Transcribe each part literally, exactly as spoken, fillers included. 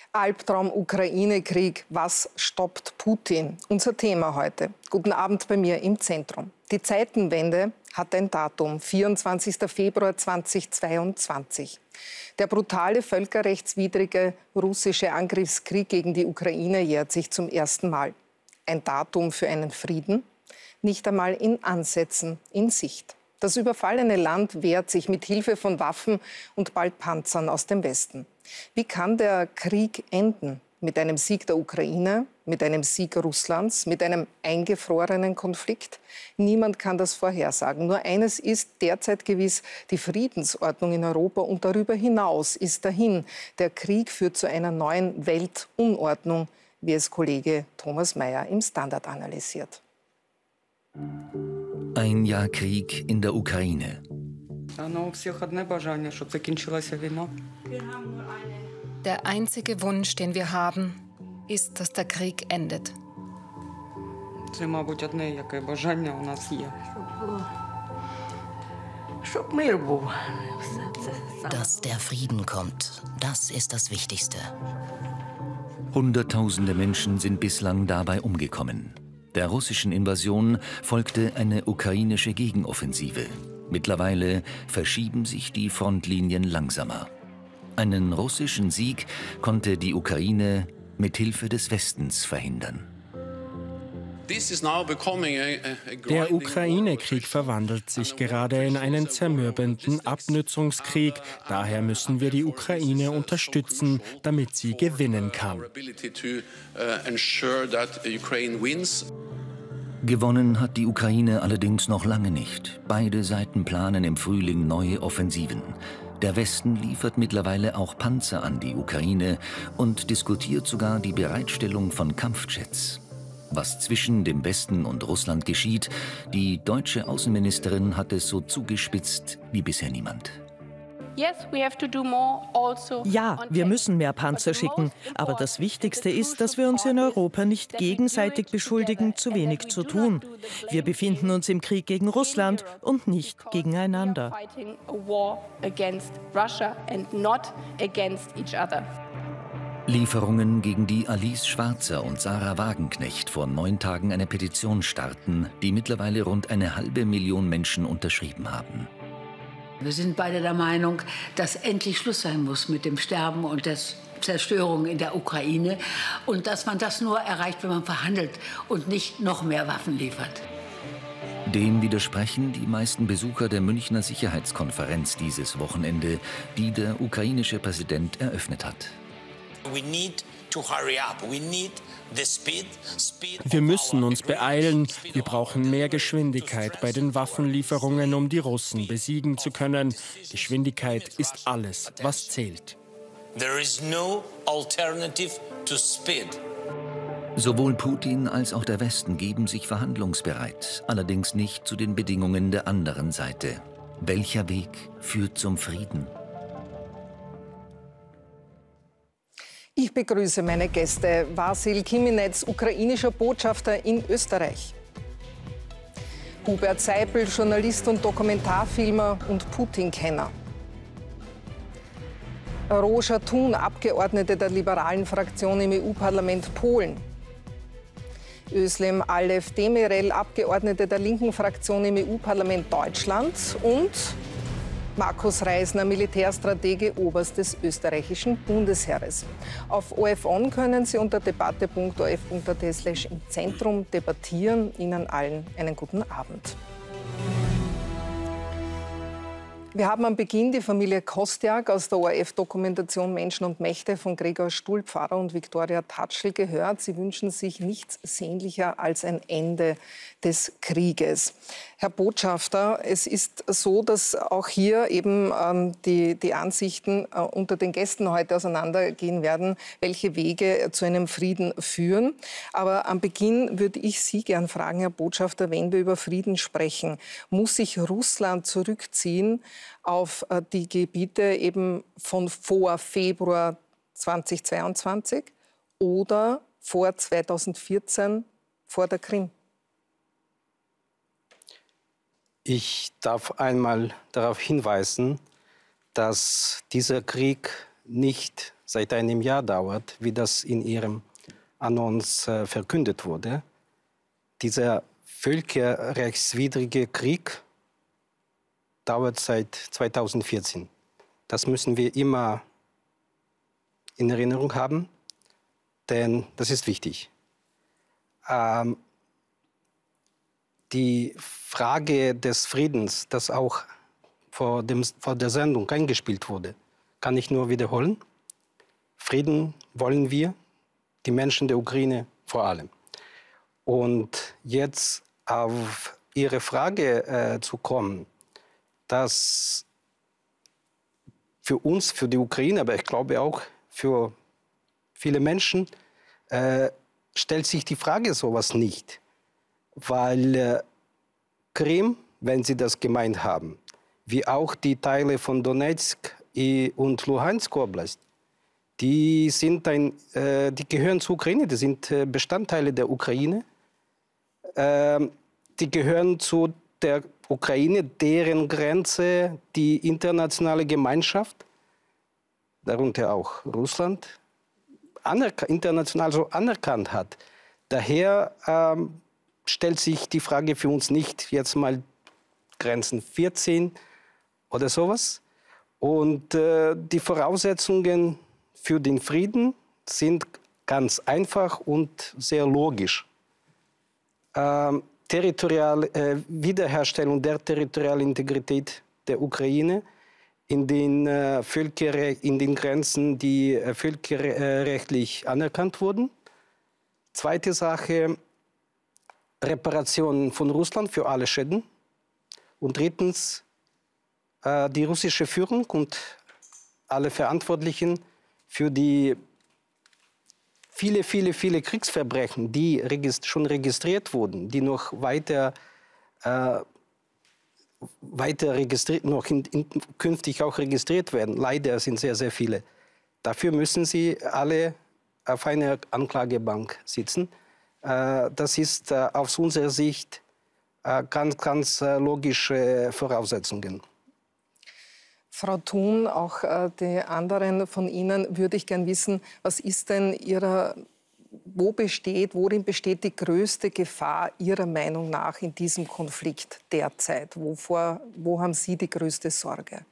Albtraum Ukraine-Krieg, was stoppt Putin? Unser Thema heute. Guten Abend bei mir im Zentrum. Die Zeitenwende hat ein Datum, vierundzwanzigster Februar zweitausendzweiundzwanzig. Der brutale, völkerrechtswidrige russische Angriffskrieg gegen die Ukraine jährt sich zum ersten Mal. Ein Datum für einen Frieden? Nicht einmal in Ansätzen in Sicht. Das überfallene Land wehrt sich mit Hilfe von Waffen und bald Panzern aus dem Westen. Wie kann der Krieg enden? Mit einem Sieg der Ukraine, mit einem Sieg Russlands, mit einem eingefrorenen Konflikt? Niemand kann das vorhersagen. Nur eines ist derzeit gewiss: die Friedensordnung in Europa und darüber hinaus ist dahin. Der Krieg führt zu einer neuen Weltunordnung, wie es Kollege Thomas Mayer im Standard analysiert. Ein Jahr Krieg in der Ukraine. Der einzige Wunsch, den wir haben, ist, dass der Krieg endet. Dass der Frieden kommt, das ist das Wichtigste. Hunderttausende Menschen sind bislang dabei umgekommen. Der russischen Invasion folgte eine ukrainische Gegenoffensive. Mittlerweile verschieben sich die Frontlinien langsamer. Einen russischen Sieg konnte die Ukraine mit Hilfe des Westens verhindern. Der Ukraine-Krieg verwandelt sich gerade in einen zermürbenden Abnützungskrieg. Daher müssen wir die Ukraine unterstützen, damit sie gewinnen kann. Gewonnen hat die Ukraine allerdings noch lange nicht. Beide Seiten planen im Frühling neue Offensiven. Der Westen liefert mittlerweile auch Panzer an die Ukraine und diskutiert sogar die Bereitstellung von Kampfjets. Was zwischen dem Westen und Russland geschieht, die deutsche Außenministerin hat es so zugespitzt wie bisher niemand. Ja, wir müssen mehr Panzer schicken. Aber das Wichtigste ist, dass wir uns in Europa nicht gegenseitig beschuldigen, zu wenig zu tun. Wir befinden uns im Krieg gegen Russland und nicht gegeneinander. Lieferungen gegen die Alice Schwarzer und Sarah Wagenknecht vor neun Tagen eine Petition starten, die mittlerweile rund eine halbe Million Menschen unterschrieben haben. Wir sind beide der Meinung, dass endlich Schluss sein muss mit dem Sterben und der Zerstörung in der Ukraine und dass man das nur erreicht, wenn man verhandelt und nicht noch mehr Waffen liefert. Dem widersprechen die meisten Besucher der Münchner Sicherheitskonferenz dieses Wochenende, die der ukrainische Präsident eröffnet hat. Wir müssen uns beeilen. Wir brauchen mehr Geschwindigkeit bei den Waffenlieferungen, um die Russen besiegen zu können. Geschwindigkeit ist alles, was zählt. Sowohl Putin als auch der Westen geben sich verhandlungsbereit, allerdings nicht zu den Bedingungen der anderen Seite. Welcher Weg führt zum Frieden? Ich begrüße meine Gäste. Wasyl Kiminets, ukrainischer Botschafter in Österreich. Hubert Seipel, Journalist und Dokumentarfilmer und Putin-Kenner. Róża Thun, Abgeordnete der liberalen Fraktion im E U-Parlament Polen. Özlem Alev Demirel, Abgeordnete der linken Fraktion im E U-Parlament Deutschland. Und Markus Reisner, Militärstratege, Oberst des österreichischen Bundesheeres. Auf O F On können Sie unter debatte punkt o f punkt a t slash im Zentrum debattieren. Ihnen allen einen guten Abend. Wir haben am Beginn die Familie Kostiak aus der O R F-Dokumentation Menschen und Mächte von Gregor Stuhl, Pfarrer, und Viktoria Tatschl gehört. Sie wünschen sich nichts sehnlicher als ein Ende des Krieges. Herr Botschafter, es ist so, dass auch hier eben ähm, die, die Ansichten äh, unter den Gästen heute auseinandergehen werden, welche Wege zu einem Frieden führen. Aber am Beginn würde ich Sie gern fragen, Herr Botschafter, wenn wir über Frieden sprechen, muss sich Russland zurückziehen auf äh, die Gebiete eben von vor Februar zweitausendzweiundzwanzig oder vor zweitausendvierzehn, vor der Krim? Ich darf einmal darauf hinweisen, dass dieser Krieg nicht seit einem Jahr dauert, wie das in Ihrem Annons äh, verkündet wurde. Dieser völkerrechtswidrige Krieg dauert seit zweitausendvierzehn. Das müssen wir immer in Erinnerung haben, denn das ist wichtig. Ähm, die Frage des Friedens, das auch vor, dem, vor der Sendung eingespielt wurde, kann ich nur wiederholen. Frieden wollen wir, die Menschen der Ukraine vor allem. Und jetzt auf Ihre Frage äh, zu kommen, dass für uns, für die Ukraine, aber ich glaube auch für viele Menschen, äh, stellt sich die Frage sowas nicht. Weil äh, Krim, wenn Sie das gemeint haben, wie auch die Teile von Donetsk und Luhansk Oblast, die, sind ein, äh, die gehören zur Ukraine, die sind äh, Bestandteile der Ukraine. Äh, die gehören zu der Ukraine, deren Grenze die internationale Gemeinschaft, darunter auch Russland, international so anerkannt hat. Daher ähm, stellt sich die Frage für uns nicht jetzt mal Grenzen vierzehn oder sowas. Und äh, die Voraussetzungen für den Frieden sind ganz einfach und sehr logisch. Ähm, territorial, äh, Wiederherstellung der territorialen Integrität der Ukraine in den, äh, Völkerre in den Grenzen, die äh, völkerrechtlich anerkannt wurden. Zweite Sache, Reparationen von Russland für alle Schäden. Und drittens, äh, die russische Führung und alle Verantwortlichen für die viele, viele, viele Kriegsverbrechen, die regist schon registriert wurden, die noch weiter, äh, weiter registriert, noch in, in, künftig auch registriert werden. Leider sind sehr, sehr viele. Dafür müssen sie alle auf einer Anklagebank sitzen. Äh, das ist äh, aus unserer Sicht äh, ganz, ganz äh, logische Voraussetzungen. Frau Thun, auch äh, die anderen von Ihnen würde ich gern wissen, was ist denn Ihrer, wo besteht, worin besteht die größte Gefahr Ihrer Meinung nach in diesem Konflikt derzeit? Wovor, wo haben Sie die größte Sorge?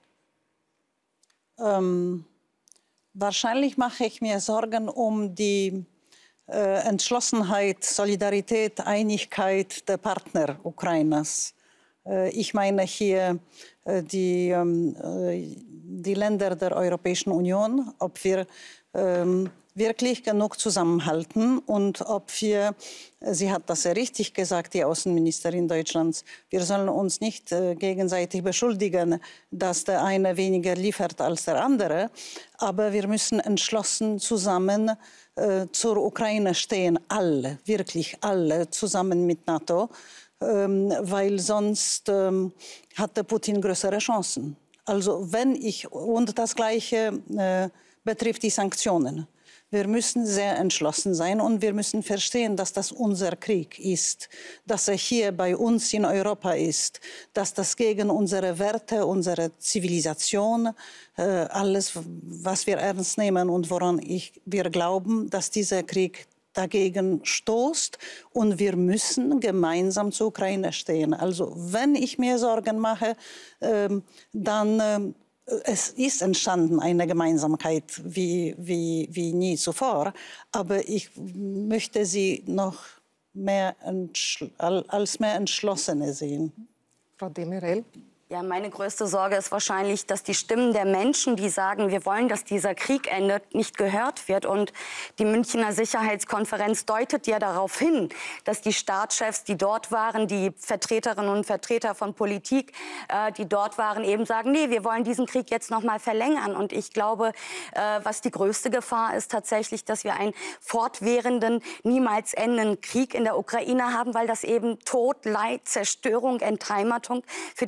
Ähm, wahrscheinlich mache ich mir Sorgen um die äh, Entschlossenheit, Solidarität, Einigkeit der Partner Ukraines. Äh, ich meine hier Die, die Länder der Europäischen Union, ob wir ähm, wirklich genug zusammenhalten und ob wir, sie hat das sehr richtig gesagt, die Außenministerin Deutschlands, wir sollen uns nicht äh, gegenseitig beschuldigen, dass der eine weniger liefert als der andere, aber wir müssen entschlossen zusammen äh, zur Ukraine stehen, alle, wirklich alle, zusammen mit NATO. Ähm, weil sonst ähm, hat der Putin größere Chancen. Also wenn ich, und das Gleiche äh, betrifft die Sanktionen. Wir müssen sehr entschlossen sein und wir müssen verstehen, dass das unser Krieg ist, dass er hier bei uns in Europa ist, dass das gegen unsere Werte, unsere Zivilisation, äh, alles, was wir ernst nehmen und woran ich, wir glauben, dass dieser Krieg dagegen stoßt und wir müssen gemeinsam zur Ukraine stehen. Also wenn ich mir Sorgen mache, ähm, dann äh, es ist entstanden eine Gemeinsamkeit wie, wie, wie nie zuvor, aber ich möchte sie noch mehr als mehr Entschlossene sehen. Frau Demirel? Ja, meine größte Sorge ist wahrscheinlich, dass die Stimmen der Menschen, die sagen, wir wollen, dass dieser Krieg endet, nicht gehört wird. Und die Münchner Sicherheitskonferenz deutet ja darauf hin, dass die Staatschefs, die dort waren, die Vertreterinnen und Vertreter von Politik, äh, die dort waren, eben sagen, nee, wir wollen diesen Krieg jetzt noch mal verlängern. Und ich glaube, äh, was die größte Gefahr ist tatsächlich, dass wir einen fortwährenden, niemals endenden Krieg in der Ukraine haben, weil das eben Tod, Leid, Zerstörung, Entheimatung für die Menschen in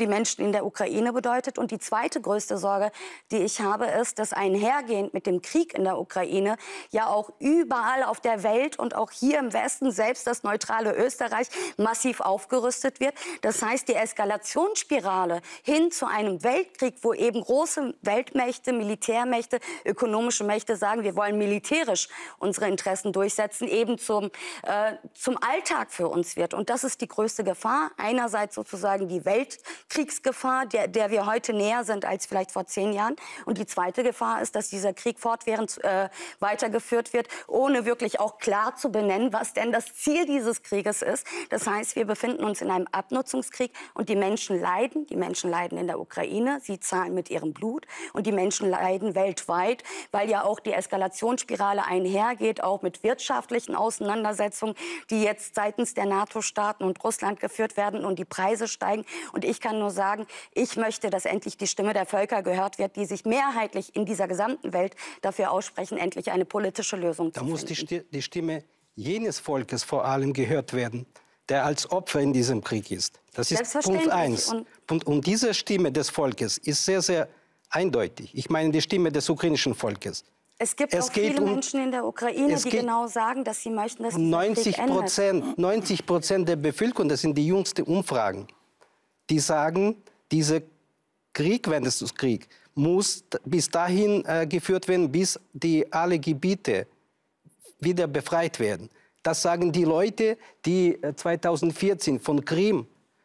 in der Ukraine bedeutet. Und die zweite größte Sorge, die ich habe, ist, dass einhergehend mit dem Krieg in der Ukraine ja auch überall auf der Welt und auch hier im Westen, selbst das neutrale Österreich, massiv aufgerüstet wird. Das heißt, die Eskalationsspirale hin zu einem Weltkrieg, wo eben große Weltmächte, Militärmächte, ökonomische Mächte sagen, wir wollen militärisch unsere Interessen durchsetzen, eben zum, äh, zum Alltag für uns wird. Und das ist die größte Gefahr. Einerseits sozusagen die Weltkriegsgefahr, der, der wir heute näher sind als vielleicht vor zehn Jahren. Und die zweite Gefahr ist, dass dieser Krieg fortwährend äh, weitergeführt wird, ohne wirklich auch klar zu benennen, was denn das Ziel dieses Krieges ist. Das heißt, wir befinden uns in einem Abnutzungskrieg und die Menschen leiden. Die Menschen leiden in der Ukraine. Sie zahlen mit ihrem Blut. Und die Menschen leiden weltweit, weil ja auch die Eskalationsspirale einhergeht, auch mit wirtschaftlichen Auseinandersetzungen, die jetzt seitens der NATO-Staaten und Russland geführt werden und die Preise steigen. Und ich kann nur sagen, ich möchte, dass endlich die Stimme der Völker gehört wird, die sich mehrheitlich in dieser gesamten Welt dafür aussprechen, endlich eine politische Lösung zu finden. Da muss die, Sti die Stimme jenes Volkes vor allem gehört werden, der als Opfer in diesem Krieg ist. Das ist Punkt eins. Und, und, und diese Stimme des Volkes ist sehr, sehr eindeutig. Ich meine die Stimme des ukrainischen Volkes. Es gibt es auch viele um, Menschen in der Ukraine, die genau sagen, dass sie möchten, dass dieser Krieg endet. neunzig Prozent der Bevölkerung, das sind die jüngsten Umfragen, die sagen, dieser Krieg, wenn es ist Krieg, muss bis dahin äh, geführt werden, bis die alle Gebiete wieder befreit werden. Das sagen die Leute, die zweitausendvierzehn von Krim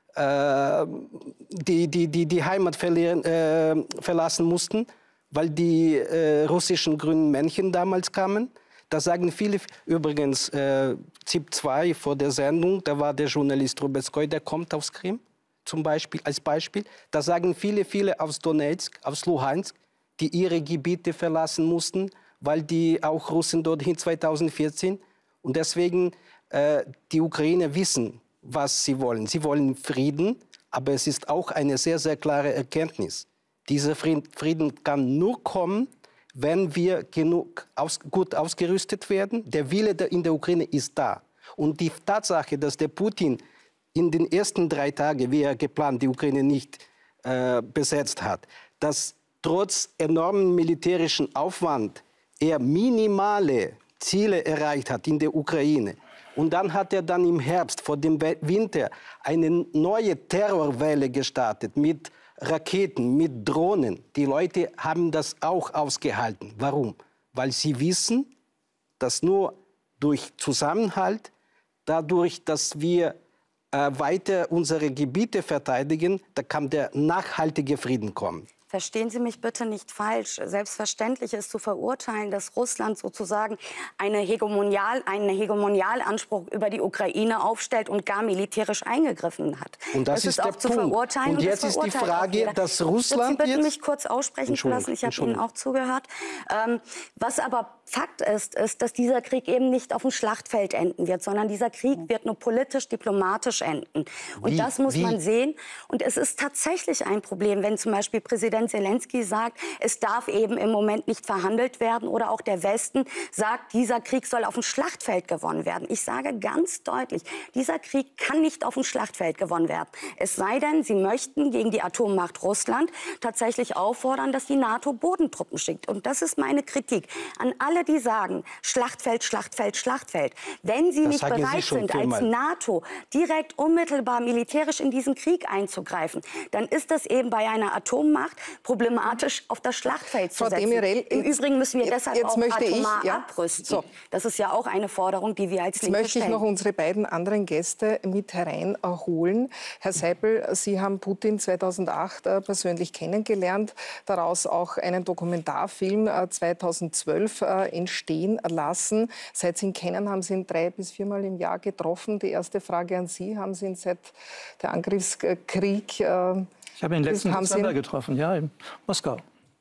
äh, die, die, die, die Heimat verlieren, äh, verlassen mussten, weil die äh, russischen grünen Männchen damals kamen. Das sagen viele. Übrigens, äh, ZIP zwei vor der Sendung, da war der Journalist Trubetskoy, der kommt aus Krim, zum Beispiel, als Beispiel. Da sagen viele, viele aus Donetsk, aus Luhansk, die ihre Gebiete verlassen mussten, weil die auch Russen dorthin zweitausendvierzehn. Und deswegen, äh, die Ukrainer wissen, was sie wollen. Sie wollen Frieden, aber es ist auch eine sehr, sehr klare Erkenntnis. Dieser Frieden kann nur kommen, wenn wir genug aus, gut ausgerüstet werden. Der Wille in der Ukraine ist da. Und die Tatsache, dass der Putin in den ersten drei Tagen, wie er geplant, die Ukraine nicht äh, besetzt hat, dass trotz enormen militärischen Aufwand er minimale Ziele erreicht hat in der Ukraine. Und dann hat er dann im Herbst vor dem Winter eine neue Terrorwelle gestartet mit Raketen, mit Drohnen. Die Leute haben das auch ausgehalten. Warum? Weil sie wissen, dass nur durch Zusammenhalt, dadurch, dass wir äh, weiter unsere Gebiete verteidigen, da kann der nachhaltige Frieden kommen. Verstehen Sie mich bitte nicht falsch. Selbstverständlich ist zu verurteilen, dass Russland sozusagen eine Hegemonial, einen Hegemonialanspruch über die Ukraine aufstellt und gar militärisch eingegriffen hat. Und das, das ist, ist auch zu verurteilen. Und jetzt und ist die Frage, dass Russland Sie bitten mich kurz aussprechen zu lassen. Ich habe Ihnen auch zugehört. Ähm, was aber Fakt ist, ist, dass dieser Krieg eben nicht auf dem Schlachtfeld enden wird, sondern dieser Krieg wird nur politisch, diplomatisch enden. Und Wie? das muss Wie? man sehen. Und es ist tatsächlich ein Problem, wenn zum Beispiel Präsident Zelensky sagt, es darf eben im Moment nicht verhandelt werden, oder auch der Westen sagt, dieser Krieg soll auf dem Schlachtfeld gewonnen werden. Ich sage ganz deutlich, dieser Krieg kann nicht auf dem Schlachtfeld gewonnen werden. Es sei denn, Sie möchten gegen die Atommacht Russland tatsächlich auffordern, dass die NATO Bodentruppen schickt. Und das ist meine Kritik an alle, die sagen, Schlachtfeld, Schlachtfeld, Schlachtfeld. Wenn Sie das nicht bereit Sie sind, als NATO direkt unmittelbar militärisch in diesen Krieg einzugreifen, dann ist das eben bei einer Atommacht problematisch, auf das Schlachtfeld zu Frau setzen. Demirel, Im jetzt, Übrigen müssen wir deshalb jetzt auch möchte atomar ich, ja, abrüsten. So. Das ist ja auch eine Forderung, die wir als Linke Jetzt möchte ich stellen. noch unsere beiden anderen Gäste mit hereinholen. Herr Seipel, Sie haben Putin zweitausendacht äh, persönlich kennengelernt, daraus auch einen Dokumentarfilm äh, zweitausendzwölf äh, entstehen lassen. Seit Sie ihn kennen, haben Sie ihn drei bis viermal im Jahr getroffen. Die erste Frage an Sie, haben Sie ihn seit der Angriffskrieg... Äh, ich habe ihn letzten Dezember getroffen, ja, in Moskau.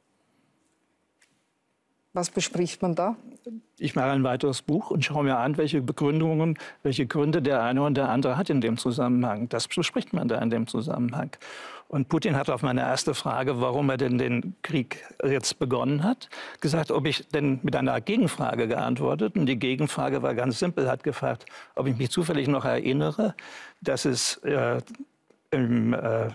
Was bespricht man da? Ich mache ein weiteres Buch und schaue mir an, welche Begründungen, welche Gründe der eine und der andere hat in dem Zusammenhang. Das bespricht man da in dem Zusammenhang. Und Putin hat auf meine erste Frage, warum er denn den Krieg jetzt begonnen hat, gesagt, ob ich denn mit einer Gegenfrage geantwortet. Und die Gegenfrage war ganz simpel, hat gefragt, ob ich mich zufällig noch erinnere, dass es äh, im, äh,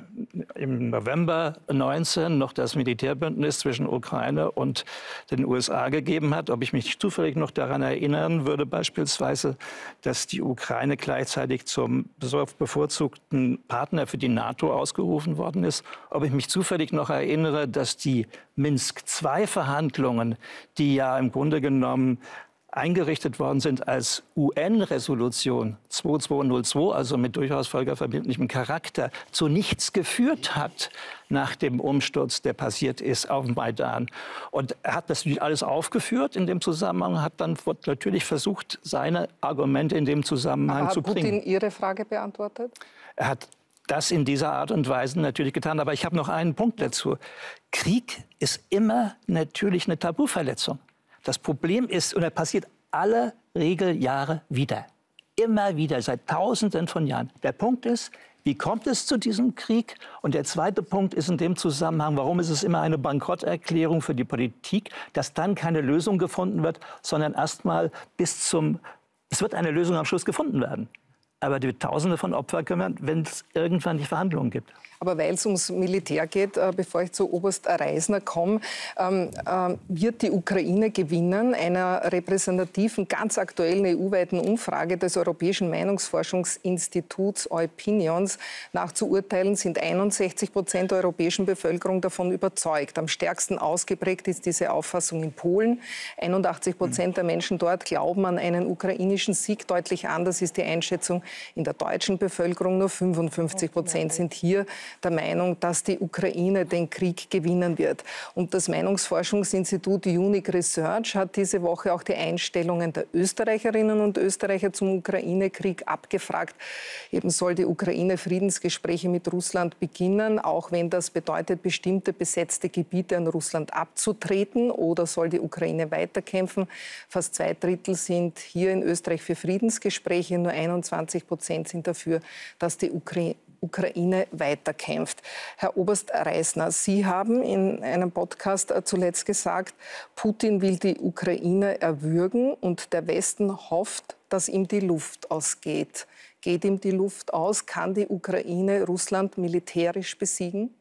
im November neunzehn noch das Militärbündnis zwischen Ukraine und den U S A gegeben hat. Ob ich mich zufällig noch daran erinnern würde, beispielsweise, dass die Ukraine gleichzeitig zum bevorzugten Partner für die NATO ausgerufen worden ist. Ob ich mich zufällig noch erinnere, dass die Minsk zwei Verhandlungen, die ja im Grunde genommen eingerichtet worden sind als U N-Resolution zweiundzwanzignullzwei, also mit durchaus völkerverbindlichem Charakter, zu nichts geführt hat nach dem Umsturz, der passiert ist auf dem Maidan. Und er hat das alles aufgeführt in dem Zusammenhang, hat dann natürlich versucht, seine Argumente in dem Zusammenhang Aber zu bringen. Hat Putin Ihre Frage beantwortet? Er hat das in dieser Art und Weise natürlich getan. Aber ich habe noch einen Punkt dazu. Krieg ist immer natürlich eine Tabuverletzung. Das Problem ist, und er passiert alle Regeljahre wieder. Immer wieder, seit Tausenden von Jahren. Der Punkt ist, wie kommt es zu diesem Krieg? Und der zweite Punkt ist in dem Zusammenhang, warum ist es immer eine Bankrotterklärung für die Politik, dass dann keine Lösung gefunden wird, sondern erst mal bis zum, es wird eine Lösung am Schluss gefunden werden. Aber die Tausende von Opfern kümmern, wenn es irgendwann die Verhandlungen gibt. Aber weil es ums Militär geht, äh, bevor ich zu Oberst Reisner komme, ähm, äh, wird die Ukraine gewinnen. Einer repräsentativen, ganz aktuellen E U-weiten Umfrage des Europäischen Meinungsforschungsinstituts Opinions nach zu urteilen, sind einundsechzig Prozent der europäischen Bevölkerung davon überzeugt. Am stärksten ausgeprägt ist diese Auffassung in Polen. einundachtzig Prozent der Menschen dort glauben an einen ukrainischen Sieg. Deutlich anders ist die Einschätzung in der deutschen Bevölkerung. Nur fünfundfünfzig Prozent sind hier der Meinung, dass die Ukraine den Krieg gewinnen wird. Und das Meinungsforschungsinstitut Unique Research hat diese Woche auch die Einstellungen der Österreicherinnen und Österreicher zum Ukraine-Krieg abgefragt. Eben soll die Ukraine Friedensgespräche mit Russland beginnen, auch wenn das bedeutet, bestimmte besetzte Gebiete an Russland abzutreten, oder soll die Ukraine weiterkämpfen. Fast zwei Drittel sind hier in Österreich für Friedensgespräche, nur einundzwanzig Prozent sind dafür, dass die Ukraine Ukraine weiterkämpft. Herr Oberst Reisner, Sie haben in einem Podcast zuletzt gesagt, Putin will die Ukraine erwürgen und der Westen hofft, dass ihm die Luft ausgeht. Geht ihm die Luft aus? Kann die Ukraine Russland militärisch besiegen?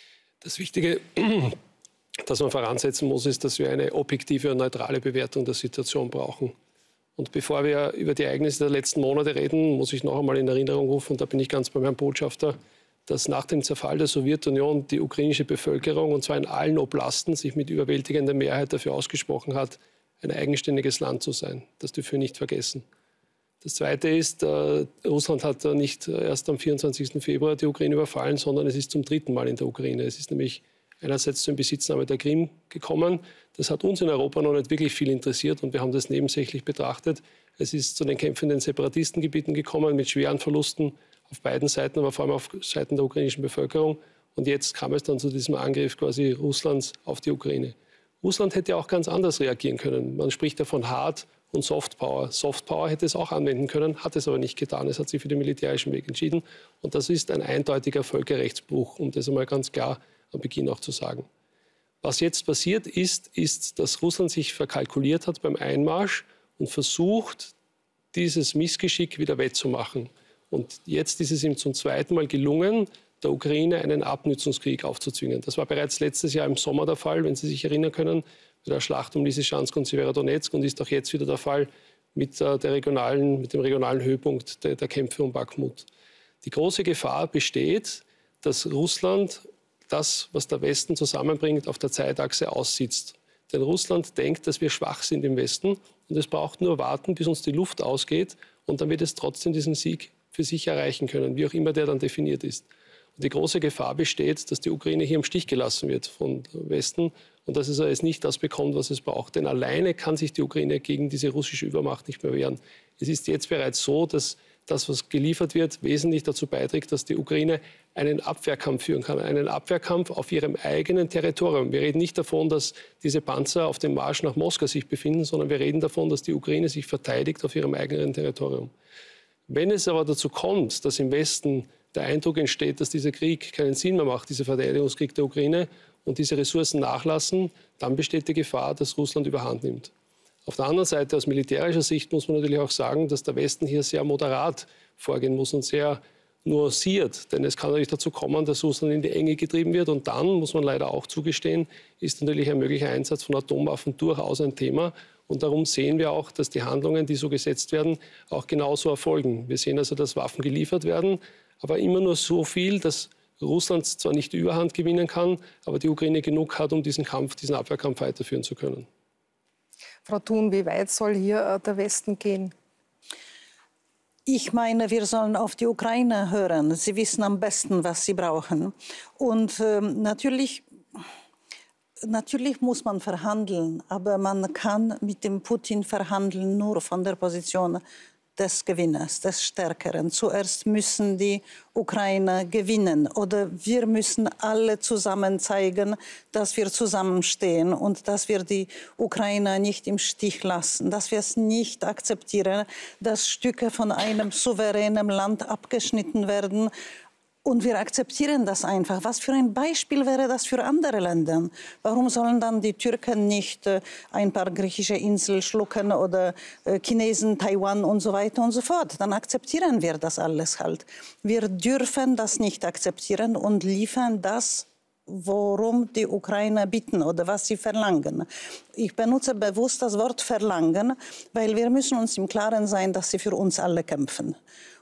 Das Wichtige, das man voransetzen muss, ist, dass wir eine objektive und neutrale Bewertung der Situation brauchen. Und bevor wir über die Ereignisse der letzten Monate reden, muss ich noch einmal in Erinnerung rufen, und da bin ich ganz beim Herrn Botschafter, dass nach dem Zerfall der Sowjetunion die ukrainische Bevölkerung, und zwar in allen Oblasten, sich mit überwältigender Mehrheit dafür ausgesprochen hat, ein eigenständiges Land zu sein. Das dürfen wir nicht vergessen. Das Zweite ist, äh, Russland hat äh, nicht erst am vierundzwanzigsten Februar die Ukraine überfallen, sondern es ist zum dritten Mal in der Ukraine. Es ist nämlich einerseits zur Besitznahme der Krim gekommen. Das hat uns in Europa noch nicht wirklich viel interessiert und wir haben das nebensächlich betrachtet. Es ist zu den Kämpfen in den Separatistengebieten gekommen mit schweren Verlusten auf beiden Seiten, aber vor allem auf Seiten der ukrainischen Bevölkerung. Und jetzt kam es dann zu diesem Angriff quasi Russlands auf die Ukraine. Russland hätte auch ganz anders reagieren können. Man spricht ja von Hard- und Softpower. Softpower hätte es auch anwenden können, hat es aber nicht getan. Es hat sich für den militärischen Weg entschieden. Und das ist ein eindeutiger Völkerrechtsbruch, um das einmal ganz klar am Beginn auch zu sagen. Was jetzt passiert ist, ist, dass Russland sich verkalkuliert hat beim Einmarsch und versucht, dieses Missgeschick wieder wettzumachen. Und jetzt ist es ihm zum zweiten Mal gelungen, der Ukraine einen Abnützungskrieg aufzuzwingen. Das war bereits letztes Jahr im Sommer der Fall, wenn Sie sich erinnern können, bei der Schlacht um Lysychansk und Severodonetsk, und ist auch jetzt wieder der Fall mit, äh, der regionalen, mit dem regionalen Höhepunkt der, der Kämpfe um Bakhmut. Die große Gefahr besteht, dass Russland das, was der Westen zusammenbringt, auf der Zeitachse aussitzt. Denn Russland denkt, dass wir schwach sind im Westen und es braucht nur warten, bis uns die Luft ausgeht, und dann wird es trotzdem diesen Sieg für sich erreichen können, wie auch immer der dann definiert ist. Und die große Gefahr besteht, dass die Ukraine hier im Stich gelassen wird vom Westen und dass es jetzt nicht das bekommt, was es braucht. Denn alleine kann sich die Ukraine gegen diese russische Übermacht nicht mehr wehren. Es ist jetzt bereits so, dass das, was geliefert wird, wesentlich dazu beiträgt, dass die Ukraine einen Abwehrkampf führen kann. Einen Abwehrkampf auf ihrem eigenen Territorium. Wir reden nicht davon, dass diese Panzer auf dem Marsch nach Moskau sich befinden, sondern wir reden davon, dass die Ukraine sich verteidigt auf ihrem eigenen Territorium. Wenn es aber dazu kommt, dass im Westen der Eindruck entsteht, dass dieser Krieg keinen Sinn mehr macht, dieser Verteidigungskrieg der Ukraine, und diese Ressourcen nachlassen, dann besteht die Gefahr, dass Russland überhand nimmt. Auf der anderen Seite, aus militärischer Sicht, muss man natürlich auch sagen, dass der Westen hier sehr moderat vorgehen muss und sehr nuanciert. Denn es kann natürlich dazu kommen, dass Russland in die Enge getrieben wird. Und dann, muss man leider auch zugestehen, ist natürlich ein möglicher Einsatz von Atomwaffen durchaus ein Thema. Und darum sehen wir auch, dass die Handlungen, die so gesetzt werden, auch genauso erfolgen. Wir sehen also, dass Waffen geliefert werden, aber immer nur so viel, dass Russland zwar nicht die Überhand gewinnen kann, aber die Ukraine genug hat, um diesen Kampf, diesen Abwehrkampf weiterführen zu können. Frau Thun, wie weit soll hier der Westen gehen? Ich meine, wir sollen auf die Ukraine hören. Sie wissen am besten, was sie brauchen. Und ähm, natürlich, natürlich muss man verhandeln, aber man kann mit dem Putin verhandeln nur von der Position des Gewinners, des Stärkeren. Zuerst müssen die Ukrainer gewinnen oder wir müssen alle zusammen zeigen, dass wir zusammenstehen und dass wir die Ukrainer nicht im Stich lassen, dass wir es nicht akzeptieren, dass Stücke von einem souveränen Land abgeschnitten werden. Und wir akzeptieren das einfach. Was für ein Beispiel wäre das für andere Länder? Warum sollen dann die Türken nicht äh, ein paar griechische Inseln schlucken oder äh, Chinesen, Taiwan und so weiter und so fort? Dann akzeptieren wir das alles halt. Wir dürfen das nicht akzeptieren und liefern das, worum die Ukrainer bitten oder was sie verlangen. Ich benutze bewusst das Wort verlangen, weil wir müssen uns im Klaren sein, dass sie für uns alle kämpfen.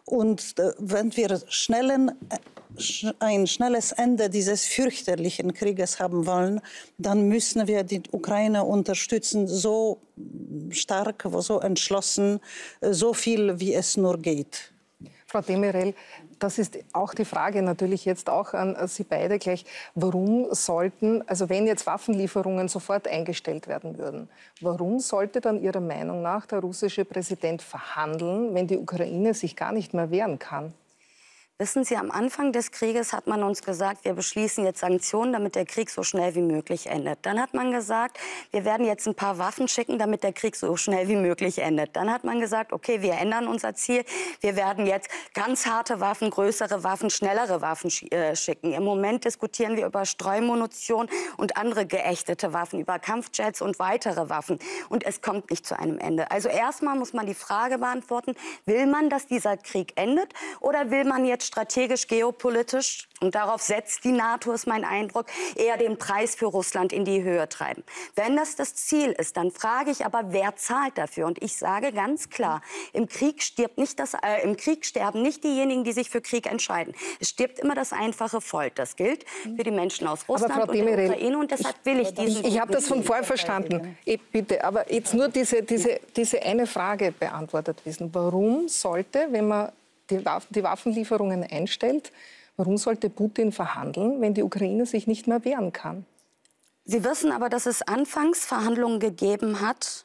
Und äh, wenn wir schnellen, äh, ein schnelles Ende dieses fürchterlichen Krieges haben wollen, dann müssen wir die Ukraine unterstützen, so stark, so entschlossen, äh, so viel, wie es nur geht. Frau Demirel, das ist auch die Frage natürlich jetzt auch an Sie beide gleich. Warum sollten, also wenn jetzt Waffenlieferungen sofort eingestellt werden würden, warum sollte dann Ihrer Meinung nach der russische Präsident verhandeln, wenn die Ukraine sich gar nicht mehr wehren kann? Wissen Sie, am Anfang des Krieges hat man uns gesagt, wir beschließen jetzt Sanktionen, damit der Krieg so schnell wie möglich endet. Dann hat man gesagt, wir werden jetzt ein paar Waffen schicken, damit der Krieg so schnell wie möglich endet. Dann hat man gesagt, okay, wir ändern unser Ziel. Wir werden jetzt ganz harte Waffen, größere Waffen, schnellere Waffen sch äh, schicken. Im Moment diskutieren wir über Streumunition und andere geächtete Waffen, über Kampfjets und weitere Waffen. Und es kommt nicht zu einem Ende. Also erstmal muss man die Frage beantworten, will man, dass dieser Krieg endet oder will man jetzt strategisch, geopolitisch, und darauf setzt die NATO, ist mein Eindruck, eher den Preis für Russland in die Höhe treiben. Wenn das das Ziel ist, dann frage ich aber, wer zahlt dafür? Und ich sage ganz klar, im Krieg, stirbt nicht das, äh, im Krieg sterben nicht diejenigen, die sich für Krieg entscheiden. Es stirbt immer das einfache Volk. Das gilt für die Menschen aus Russland aber Frau und der Demirel, Ukraine. Und deshalb will ich diesen... Ich, ich habe das von vorher verstanden. Ich bitte, aber jetzt nur diese, diese, diese eine Frage beantwortet wissen. Warum sollte, wenn man die, Waffen, die Waffenlieferungen einstellt, warum sollte Putin verhandeln, wenn die Ukraine sich nicht mehr wehren kann? Sie wissen aber, dass es anfangs Verhandlungen gegeben hat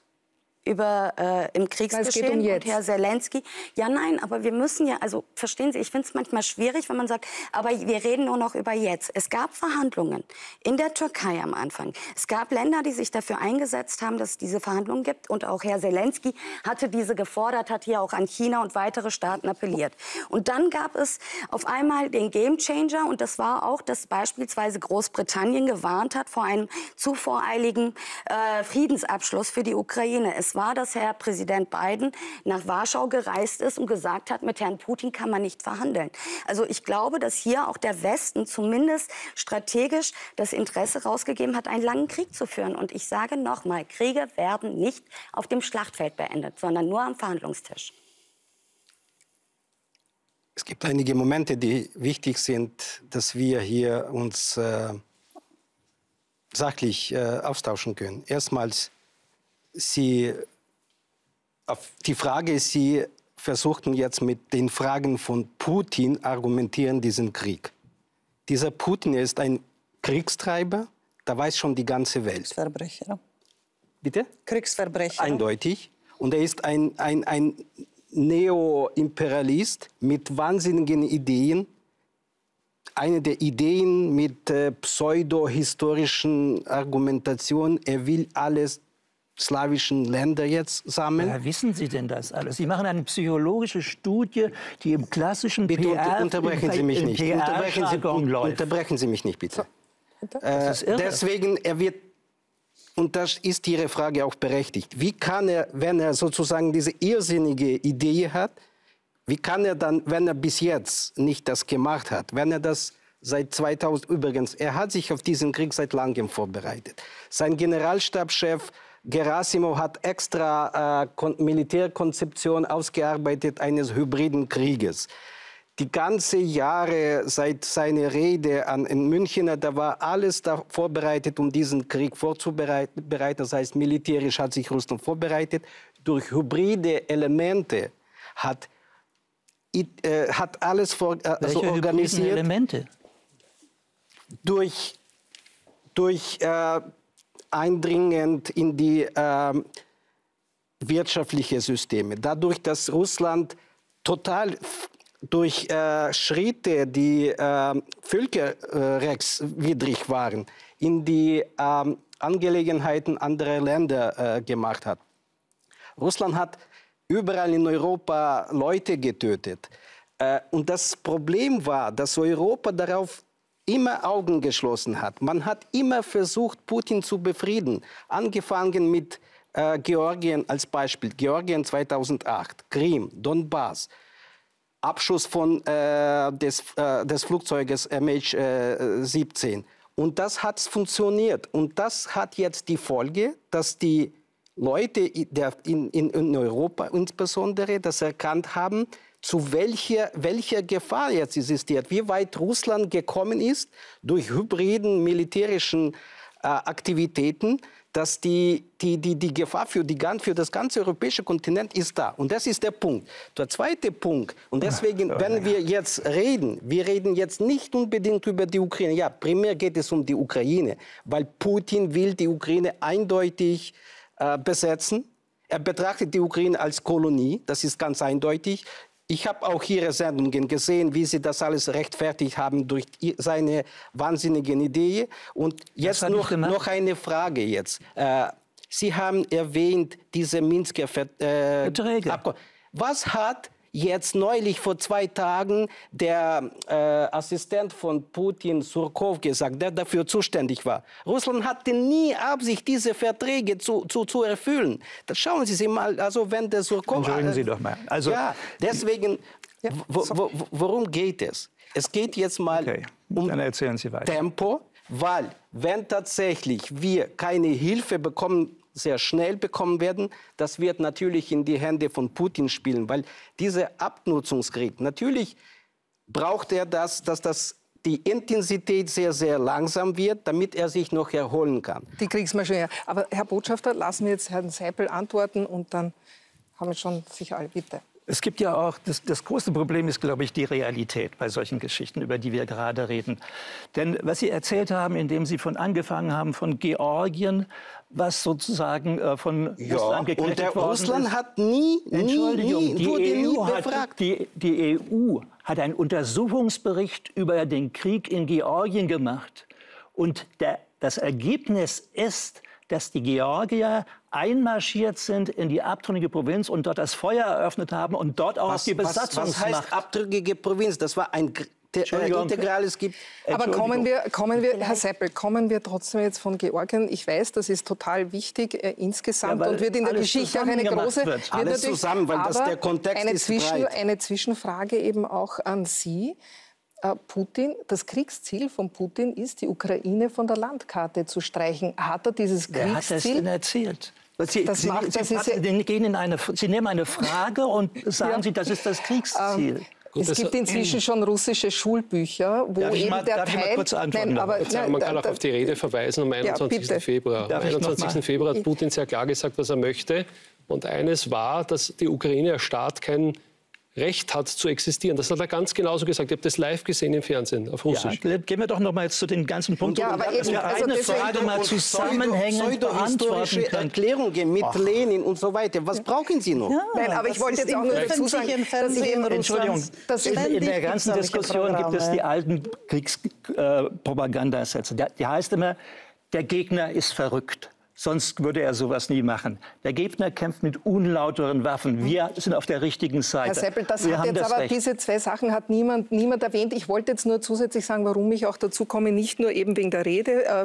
über äh, im Kriegsgeschehen um und Herr Zelensky. Ja, nein, aber wir müssen ja, also verstehen Sie, ich finde es manchmal schwierig, wenn man sagt, aber wir reden nur noch über jetzt. Es gab Verhandlungen in der Türkei am Anfang. Es gab Länder, die sich dafür eingesetzt haben, dass es diese Verhandlungen gibt. Und auch Herr Zelensky hatte diese gefordert, hat hier auch an China und weitere Staaten appelliert. Und dann gab es auf einmal den Gamechanger und das war auch, dass beispielsweise Großbritannien gewarnt hat vor einem zu voreiligen äh, Friedensabschluss für die Ukraine. Es war, dass Herr Präsident Biden nach Warschau gereist ist und gesagt hat, mit Herrn Putin kann man nicht verhandeln. Also ich glaube, dass hier auch der Westen zumindest strategisch das Interesse rausgegeben hat, einen langen Krieg zu führen. Und ich sage nochmal, Kriege werden nicht auf dem Schlachtfeld beendet, sondern nur am Verhandlungstisch. Es gibt einige Momente, die wichtig sind, dass wir hier uns äh, sachlich äh, austauschen können. Erstmals, Sie, auf die Frage, Sie versuchten jetzt mit den Fragen von Putin argumentieren diesen Krieg. Dieser Putin ist ein Kriegstreiber, da weiß schon die ganze Welt. Kriegsverbrecher. Bitte? Kriegsverbrecher. Eindeutig. Und er ist ein, ein, ein Neo-Imperialist mit wahnsinnigen Ideen. Eine der Ideen mit äh, pseudo-historischen Argumentationen, er will alles slawischen Länder jetzt sammeln. Woher wissen Sie denn das alles? Sie machen eine psychologische Studie, die im klassischen bitte P R... unterbrechen Sie mich nicht. Unterbrechen Sie, läuft. unterbrechen Sie mich nicht, bitte. Das ist irre. Äh, deswegen, er wird, und das ist Ihre Frage auch berechtigt, wie kann er, wenn er sozusagen diese irrsinnige Idee hat, Wie kann er dann, wenn er bis jetzt nicht das gemacht hat, wenn er das seit zweitausend, übrigens, er hat sich auf diesen Krieg seit langem vorbereitet. Sein Generalstabschef Gerasimov hat extra äh, Militärkonzeption ausgearbeitet eines hybriden Krieges. Die ganze Jahre seit seiner Rede an, in München, da war alles da vorbereitet, um diesen Krieg vorzubereiten. Das heißt, militärisch hat sich Russland vorbereitet. Durch hybride Elemente hat, äh, hat alles vor, äh, also organisiert. Welche Elemente? Durch, durch äh, eindringend in die äh, wirtschaftlichen Systeme. Dadurch, dass Russland total durch äh, Schritte, die äh, völkerrechtswidrig waren, in die äh, Angelegenheiten anderer Länder äh, gemacht hat. Russland hat überall in Europa Leute getötet. Äh, und das Problem war, dass Europa darauf immer Augen geschlossen hat. Man hat immer versucht, Putin zu befrieden. Angefangen mit äh, Georgien als Beispiel. Georgien zweitausendacht, Krim, Donbass. Abschuss von, äh, des, äh, des Flugzeuges M H siebzehn. Und das hat funktioniert. Und das hat jetzt die Folge, dass die Leute in, in, in Europa insbesondere das erkannt haben, zu welcher, welcher Gefahr jetzt existiert, wie weit Russland gekommen ist durch hybriden militärischen äh, Aktivitäten, dass die, die, die, die Gefahr für, die, für das ganze europäische Kontinent ist da. Und das ist der Punkt. Der zweite Punkt, und deswegen, ja, wenn wir jetzt reden, wir reden jetzt nicht unbedingt über die Ukraine. Ja, primär geht es um die Ukraine, weil Putin will die Ukraine eindeutig äh, besetzen. Er betrachtet die Ukraine als Kolonie, das ist ganz eindeutig. Ich habe auch Ihre Sendungen gesehen, wie Sie das alles rechtfertigt haben durch seine wahnsinnigen Ideen. Und jetzt noch, noch eine Frage jetzt. Äh, Sie haben erwähnt, diese Minsker äh, Abkommen. Was hat jetzt neulich vor zwei Tagen der äh, Assistent von Putin, Surkov, gesagt, der dafür zuständig war? Russland hatte nie Absicht, diese Verträge zu, zu, zu erfüllen. Das schauen Sie sich mal, also wenn der Surkov... Entschuldigen Sie doch mal. Also, ja, deswegen, ja, wo, wo, worum geht es? Es geht jetzt mal okay, um dann erzählen Sie weiter. Tempo, weil wenn tatsächlich wir keine Hilfe bekommen, sehr schnell bekommen werden, das wird natürlich in die Hände von Putin spielen, weil dieser Abnutzungskrieg, natürlich braucht er das, dass das die Intensität sehr, sehr langsam wird, damit er sich noch erholen kann. Die Kriegsmaschine. Aber Herr Botschafter, lassen wir jetzt Herrn Seipel antworten und dann haben wir schon sicher alle, bitte. Es gibt ja auch, das, das große Problem ist, glaube ich, die Realität bei solchen Geschichten, über die wir gerade reden. Denn was Sie erzählt haben, indem Sie von angefangen haben von Georgien, was sozusagen äh, von ja, Russland geknechtet worden ist. Und Russland hat nie, Entschuldigung, nie, die, wurde E U nie hat, befragt. Die, die E U hat einen Untersuchungsbericht über den Krieg in Georgien gemacht. Und der, das Ergebnis ist, dass die Georgier einmarschiert sind in die abtrünnige Provinz und dort das Feuer eröffnet haben und dort auch was, die Besatzungsmacht... Was, was heißt abtrünnige Provinz? Das war ein integrales... Aber kommen wir, kommen wir, Herr Seipel, kommen wir trotzdem jetzt von Georgien. Ich weiß, das ist total wichtig äh, insgesamt ja, und wird in der Geschichte auch eine große... Wird. Alles zusammen, weil das der Kontext eine ist Zwischen, breit. Eine Zwischenfrage eben auch an Sie. Putin, das Kriegsziel von Putin ist, die Ukraine von der Landkarte zu streichen. Hat er dieses Kriegsziel? Wer hat das denn erzählt? Sie, das Sie, macht, Sie, das Sie, ist Sie, gehen in eine, Sie nehmen eine Frage und sagen ja. Sie, das ist das Kriegsziel. Ähm, Gut, es gibt inzwischen schon russische Schulbücher, wo darf eben mal, der darf Teil... Ich mal kurz antworten? Nein, aber, nein, man kann auch auf die Rede verweisen am einundzwanzigsten Ja, Februar. Darf am einundzwanzigsten Februar hat Putin sehr klar gesagt, was er möchte. Und eines war, dass die Ukraine als Staat kein Recht hat zu existieren. Das hat er ganz genauso gesagt. Ich habe das live gesehen im Fernsehen auf Russisch. Ja, gehen wir doch noch mal zu den ganzen Punkten. Ja, aber dass wir also eine Frage mal zusammenhängend beantworten können. Erklärungen mit Ach. Lenin und so weiter. Was brauchen Sie noch? Ja, Nein, aber ich wollte jetzt auch nur dazu sagen, dass ich eben Entschuldigung, dass in, in der ganzen Diskussion gibt es die alten Kriegspropagandasätze. Äh, die heißt immer, der Gegner ist verrückt. Sonst würde er sowas nie machen. Der Gegner kämpft mit unlauteren Waffen. Wir sind auf der richtigen Seite. Herr Seppel, das Wir hat haben jetzt das aber Recht. diese zwei Sachen hat niemand, niemand erwähnt. Ich wollte jetzt nur zusätzlich sagen, warum ich auch dazu komme, nicht nur eben wegen der Rede, äh,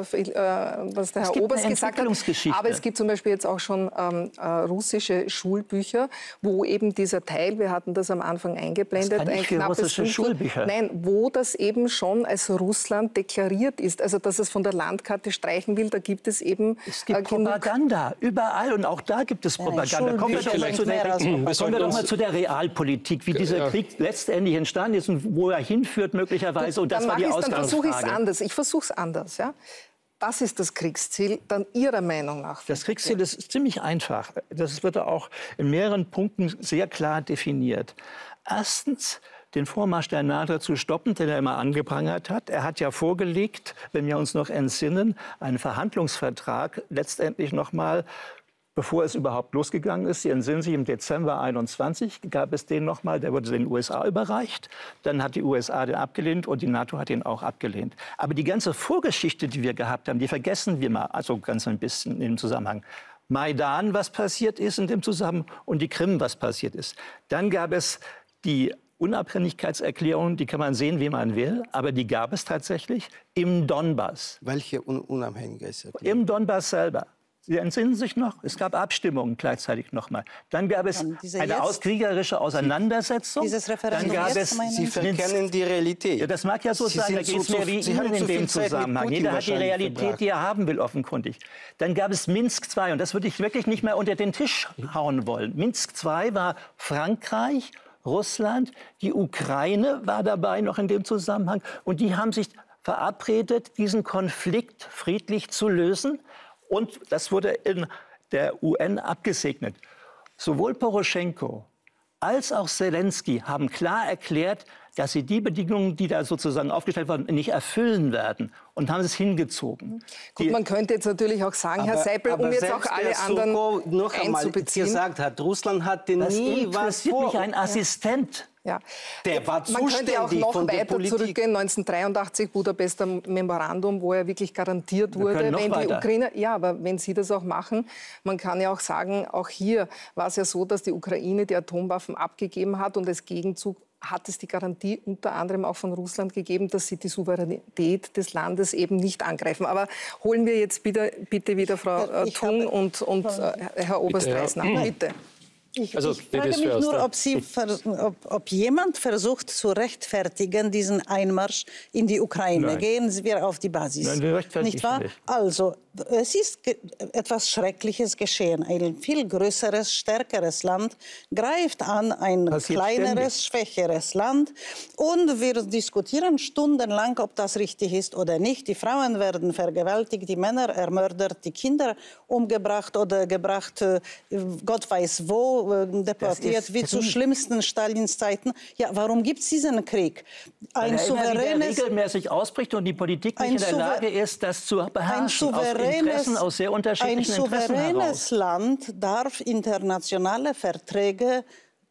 was der Herr Oberst gesagt hat, aber es gibt zum Beispiel jetzt auch schon ähm, äh, russische Schulbücher, wo eben dieser Teil, wir hatten das am Anfang eingeblendet, ein knappes Schulbücher. Nein, wo das eben schon als Russland deklariert ist, also dass es von der Landkarte streichen will, da gibt es eben es gibt äh, Propaganda, überall, und auch da gibt es Propaganda. Kommen wir doch mal zu der, kommen wir doch mal zu der Realpolitik, wie dieser ja. Krieg letztendlich entstanden ist und wo er hinführt möglicherweise. Und das dann war die Ausgangsfrage. Dann versuche ich es anders. Ich versuche es anders. Ja? Was ist das Kriegsziel dann Ihrer Meinung nach? Das Kriegsziel ist ziemlich einfach. Das wird auch in mehreren Punkten sehr klar definiert. Erstens, den Vormarsch der NATO zu stoppen, den er immer angeprangert hat. Er hat ja vorgelegt, wenn wir uns noch entsinnen, einen Verhandlungsvertrag letztendlich noch mal, bevor es überhaupt losgegangen ist. Sie entsinnen sich, im Dezember einundzwanzig gab es den noch mal, der wurde den U S A überreicht. Dann hat die U S A den abgelehnt und die NATO hat ihn auch abgelehnt. Aber die ganze Vorgeschichte, die wir gehabt haben, die vergessen wir mal, also ganz ein bisschen in dem Zusammenhang. Maidan, was passiert ist in dem Zusammenhang, und die Krim, was passiert ist. Dann gab es die Unabhängigkeitserklärung, die kann man sehen, wie man will, aber die gab es tatsächlich im Donbass. Welche Un Unabhängigkeitserklärung? Im Donbass selber. Sie entsinnen sich noch? Es gab Abstimmungen gleichzeitig noch mal. Dann gab es eine auskriegerische Auseinandersetzung. Dieses Referendum Dann gab jetzt, es, Sie verkennen die Realität. ja, das mag ja so Sie sein, da sind geht es zu- mehr wie Sie Ihnen haben in zu dem viel Zeit mit Zusammenhang. Putin Jeder hat die wahrscheinlich Realität, verbracht. die er haben will, offenkundig. Dann gab es Minsk zwei, und das würde ich wirklich nicht mehr unter den Tisch hauen wollen. Minsk zwei war Frankreich, Russland, die Ukraine war dabei noch in dem Zusammenhang. Und die haben sich verabredet, diesen Konflikt friedlich zu lösen. Und das wurde in der U N abgesegnet. Sowohl Poroschenko als auch Zelensky haben klar erklärt, dass sie die Bedingungen, die da sozusagen aufgestellt wurden, nicht erfüllen werden, und haben es hingezogen. Gut, die, man könnte jetzt natürlich auch sagen, aber, Herr Seipel, um jetzt auch alle anderen Soko noch einmal einzubeziehen. gesagt hat, Russland hatte das nie was interessiert vor. mich ein Assistent. Ja. Der war Man könnte ja auch zuständig noch von der weiter Politik. zurückgehen, neunzehnhundertdreiundachtzig, Budapester Memorandum, wo ja wirklich garantiert Wir wurde, können noch wenn die weiter. Ukraine, ja, aber wenn Sie das auch machen, man kann ja auch sagen, auch hier war es ja so, dass die Ukraine die Atomwaffen abgegeben hat, und als Gegenzug hat es die Garantie unter anderem auch von Russland gegeben, dass sie die Souveränität des Landes eben nicht angreifen. Aber holen wir jetzt bitte, bitte wieder Frau äh, Thun und, und äh, Herr Oberstreis nach. Ja. Bitte. Ich, Also, ich frage Ladies mich first, nur, ja. ob, Sie, ver- ob, ob jemand versucht zu rechtfertigen, diesen Einmarsch in die Ukraine. Nein. Gehen wir auf die Basis. Nein, wir rechtfertigen nicht wahr? nicht. Also, es ist ge- etwas Schreckliches geschehen. Ein viel größeres, stärkeres Land greift an ein Passiert kleineres, schwächeres Land. Und wir diskutieren stundenlang, ob das richtig ist oder nicht. Die Frauen werden vergewaltigt, die Männer ermordet, die Kinder umgebracht oder gebracht, äh, Gott weiß wo, äh, deportiert, wie zu schlimmsten Stalins Zeiten. Ja, warum gibt es diesen Krieg? Weil Ein er immer wieder souveränes, regelmäßig ausbricht und die Politik nicht ein in der souver- Lage ist, das zu ein beherrschen, aus Interessen, souveränes, aus sehr ein unterschiedlichen Interessen souveränes heraus. Land darf internationale Verträge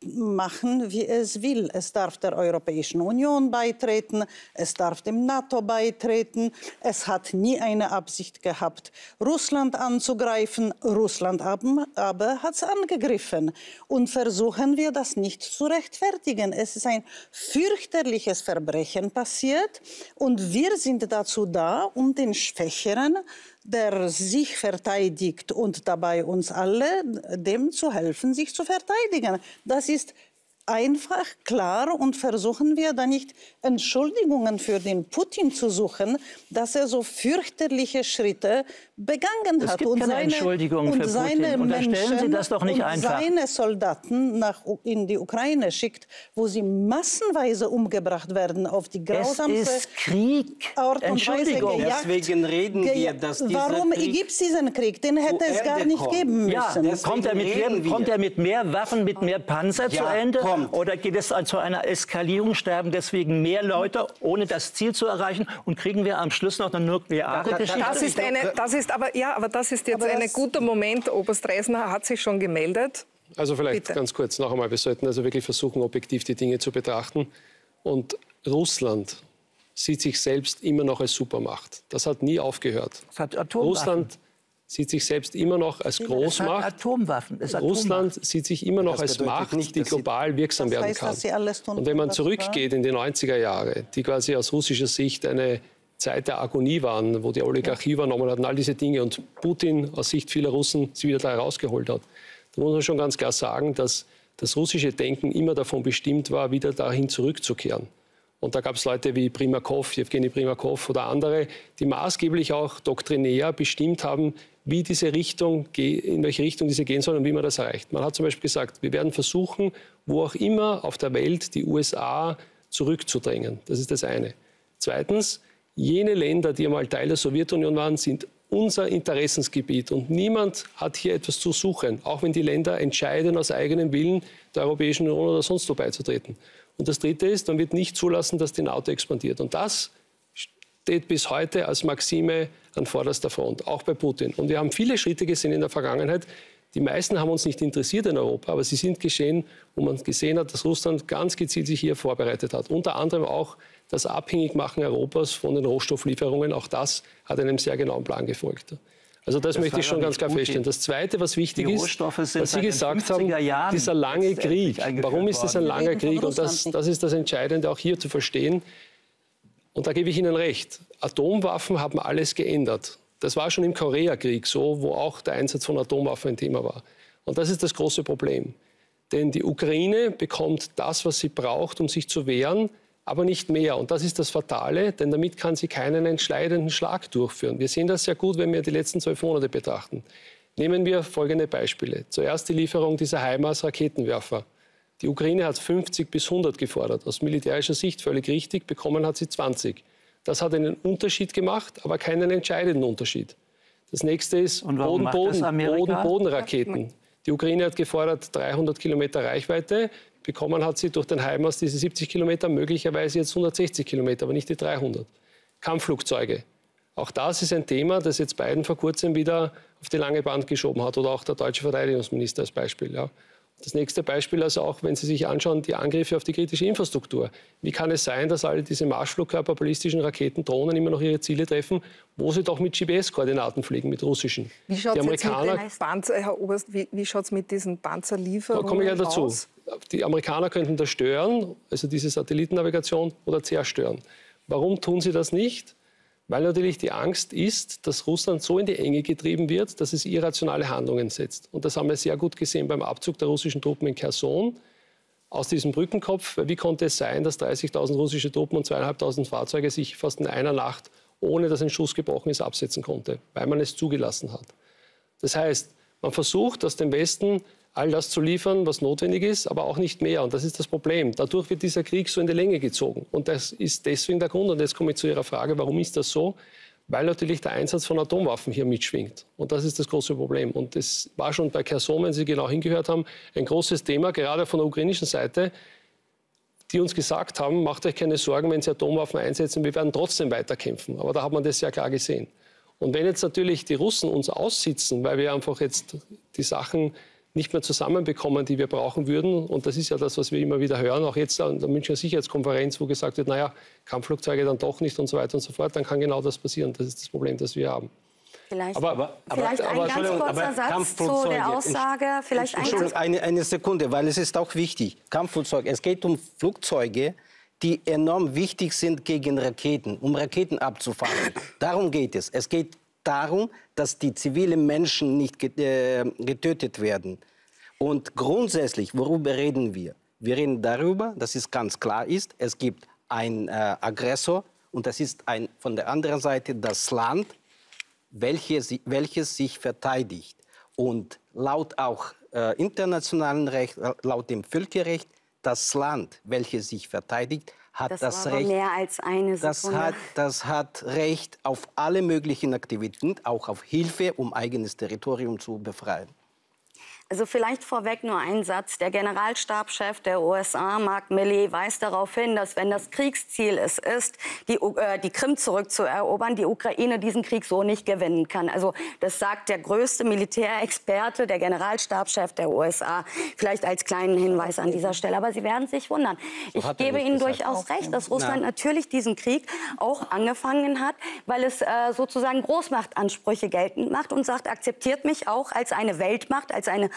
machen, wie es will. Es darf der Europäischen Union beitreten, es darf dem NATO beitreten. Es hat nie eine Absicht gehabt, Russland anzugreifen. Russland aber, aber hat es angegriffen. Und versuchen wir das nicht zu rechtfertigen. Es ist ein fürchterliches Verbrechen passiert. Und wir sind dazu da, um den Schwächeren, der sich verteidigt und dabei uns alle, dem zu helfen, sich zu verteidigen. Das ist einfach klar, und versuchen wir da nicht Entschuldigungen für den Putin zu suchen, dass er so fürchterliche Schritte begangen Es hat. gibt und keine seine, Entschuldigungen und für seine Putin. Unterstellen Menschen Sie das doch nicht und einfach. seine Soldaten nach, in die Ukraine schickt, wo sie massenweise umgebracht werden, auf die Es grausamste ist Krieg. Art und Weise Entschuldigung. gejagt. Deswegen reden wir, Geja- dass dieser Warum Krieg gibt es diesen Krieg? Den hätte es Ende gar nicht kommt. geben Ja, müssen. Deswegen kommt er, mit reden mehr, wir. kommt er mit mehr Waffen, mit mehr Panzer Ja, zu Ende? kommt. Oder geht es zu einer Eskalierung, sterben deswegen mehr Leute, ohne das Ziel zu erreichen? Und kriegen wir am Schluss noch eine nukleare Geschichte? Das ist eine, das ist aber, ja, aber das ist jetzt Aber ein das- guter Moment. Oberst Reisner hat sich schon gemeldet. Also vielleicht Bitte. ganz kurz noch einmal. Wir sollten also wirklich versuchen, objektiv die Dinge zu betrachten. Und Russland sieht sich selbst immer noch als Supermacht. Das hat nie aufgehört. Es hat Atomwaffen. Russland sieht sich selbst immer noch als Großmacht. Es hat Atomwaffen. Es Russland Atomwaffen. sieht sich immer noch als Macht, nicht, die global wirksam werden kann. Und wenn man zurückgeht in die neunziger Jahre, die quasi aus russischer Sicht eine Zeit der Agonie waren, wo die Oligarchie übernommen hat und all diese Dinge und Putin aus Sicht vieler Russen sie wieder da herausgeholt hat, da muss man schon ganz klar sagen, dass das russische Denken immer davon bestimmt war, wieder dahin zurückzukehren. Und da gab es Leute wie Primakov, Jewgeni Primakov oder andere, die maßgeblich auch doktrinär bestimmt haben, wie diese Richtung, in welche Richtung diese gehen soll und wie man das erreicht. Man hat zum Beispiel gesagt, wir werden versuchen, wo auch immer auf der Welt die U S A zurückzudrängen. Das ist das eine. Zweitens, jene Länder, die einmal Teil der Sowjetunion waren, sind unser Interessensgebiet. Und niemand hat hier etwas zu suchen, auch wenn die Länder entscheiden, aus eigenem Willen der Europäischen Union oder sonst wo beizutreten. Und das Dritte ist, man wird nicht zulassen, dass die NATO expandiert. Und das steht bis heute als Maxime an vorderster Front, auch bei Putin. Und wir haben viele Schritte gesehen in der Vergangenheit. Die meisten haben uns nicht interessiert in Europa, aber sie sind geschehen, wo man gesehen hat, dass Russland ganz gezielt sich hier vorbereitet hat. Unter anderem auch das Abhängigmachen Europas von den Rohstofflieferungen. Auch das hat einem sehr genauen Plan gefolgt. Also das, das möchte ich schon ganz klar feststellen. Das Zweite, was wichtig ist, was Sie gesagt haben, dieser lange Krieg. Warum ist das ein langer Krieg? Und das, das ist das Entscheidende, auch hier zu verstehen. Und da gebe ich Ihnen recht. Atomwaffen haben alles geändert. Das war schon im Koreakrieg so, wo auch der Einsatz von Atomwaffen ein Thema war. Und das ist das große Problem. Denn die Ukraine bekommt das, was sie braucht, um sich zu wehren, aber nicht mehr. Und das ist das Fatale, denn damit kann sie keinen entscheidenden Schlag durchführen. Wir sehen das sehr gut, wenn wir die letzten zwölf Monate betrachten. Nehmen wir folgende Beispiele. Zuerst die Lieferung dieser HIMARS-Raketenwerfer. Die Ukraine hat fünfzig bis hundert gefordert. Aus militärischer Sicht völlig richtig, bekommen hat sie zwanzig. Das hat einen Unterschied gemacht, aber keinen entscheidenden Unterschied. Das nächste ist Boden-Boden-Boden-Boden-Raketen. Boden, die Ukraine hat gefordert dreihundert Kilometer Reichweite. Bekommen hat sie durch den HIMARS diese siebzig Kilometer, möglicherweise jetzt hundertsechzig Kilometer, aber nicht die dreihundert. Kampfflugzeuge. Auch das ist ein Thema, das jetzt Biden vor kurzem wieder auf die lange Bank geschoben hat oder auch der deutsche Verteidigungsminister als Beispiel. Ja. Das nächste Beispiel, also auch wenn Sie sich anschauen, die Angriffe auf die kritische Infrastruktur. Wie kann es sein, dass alle diese Marschflugkörper, ballistischen Raketen, Drohnen immer noch ihre Ziele treffen, wo sie doch mit G P S-Koordinaten fliegen, mit russischen? Wie schaut es mit den Panzer, Herr Oberst, wie, wie schaut's mit diesen Panzerlieferungen aus? Da komme ich ja dazu. Die Amerikaner könnten das stören, also diese Satellitennavigation, oder zerstören. Warum tun sie das nicht? Weil natürlich die Angst ist, dass Russland so in die Enge getrieben wird, dass es irrationale Handlungen setzt. Und das haben wir sehr gut gesehen beim Abzug der russischen Truppen in Cherson aus diesem Brückenkopf. Wie konnte es sein, dass dreißigtausend russische Truppen und zweieinhalbtausend Fahrzeuge sich fast in einer Nacht, ohne dass ein Schuss gebrochen ist, absetzen konnte? Weil man es zugelassen hat. Das heißt, man versucht aus dem Westen all das zu liefern, was notwendig ist, aber auch nicht mehr. Und das ist das Problem. Dadurch wird dieser Krieg so in die Länge gezogen. Und das ist deswegen der Grund. Und jetzt komme ich zu Ihrer Frage, warum ist das so? Weil natürlich der Einsatz von Atomwaffen hier mitschwingt. Und das ist das große Problem. Und das war schon bei Cherson, wenn Sie genau hingehört haben, ein großes Thema, gerade von der ukrainischen Seite, die uns gesagt haben, macht euch keine Sorgen, wenn Sie Atomwaffen einsetzen, wir werden trotzdem weiterkämpfen. Aber da hat man das sehr klar gesehen. Und wenn jetzt natürlich die Russen uns aussitzen, weil wir einfach jetzt die Sachen nicht mehr zusammenbekommen, die wir brauchen würden. Und das ist ja das, was wir immer wieder hören, auch jetzt an der Münchner Sicherheitskonferenz, wo gesagt wird, naja, Kampfflugzeuge dann doch nicht und so weiter und so fort, dann kann genau das passieren. Das ist das Problem, das wir haben. Vielleicht, aber, aber, vielleicht aber, ein ganz kurzer Satz zu der Aussage. Vielleicht Entschuldigung, eine, eine Sekunde, weil es ist auch wichtig. Kampfflugzeuge, es geht um Flugzeuge, die enorm wichtig sind gegen Raketen, um Raketen abzufangen. Darum geht es. Es geht darum, dass die zivilen Menschen nicht getötet werden. Und grundsätzlich, worüber reden wir? Wir reden darüber, dass es ganz klar ist, es gibt einen äh, Aggressor und das ist ein, von der anderen Seite das Land, welches, welches sich verteidigt. Und laut auch äh, internationalen Recht, laut dem Völkerrecht, das Land, welches sich verteidigt, hat das, das Recht, mehr als eine das hat, das hat Recht auf alle möglichen Aktivitäten, auch auf Hilfe, um eigenes Territorium zu befreien. Also vielleicht vorweg nur ein Satz. Der Generalstabschef der U S A, Mark Milley, weist darauf hin, dass wenn das Kriegsziel es ist, die, äh, die Krim zurückzuerobern, die Ukraine diesen Krieg so nicht gewinnen kann. Also das sagt der größte Militärexperte, der Generalstabschef der U S A. Vielleicht als kleinen Hinweis an dieser Stelle. Aber Sie werden sich wundern. Ich gebe Ihnen durchaus recht, dass Russland natürlich diesen Krieg auch angefangen hat, weil es äh, sozusagen Großmachtansprüche geltend macht und sagt, akzeptiert mich auch als eine Weltmacht, als eine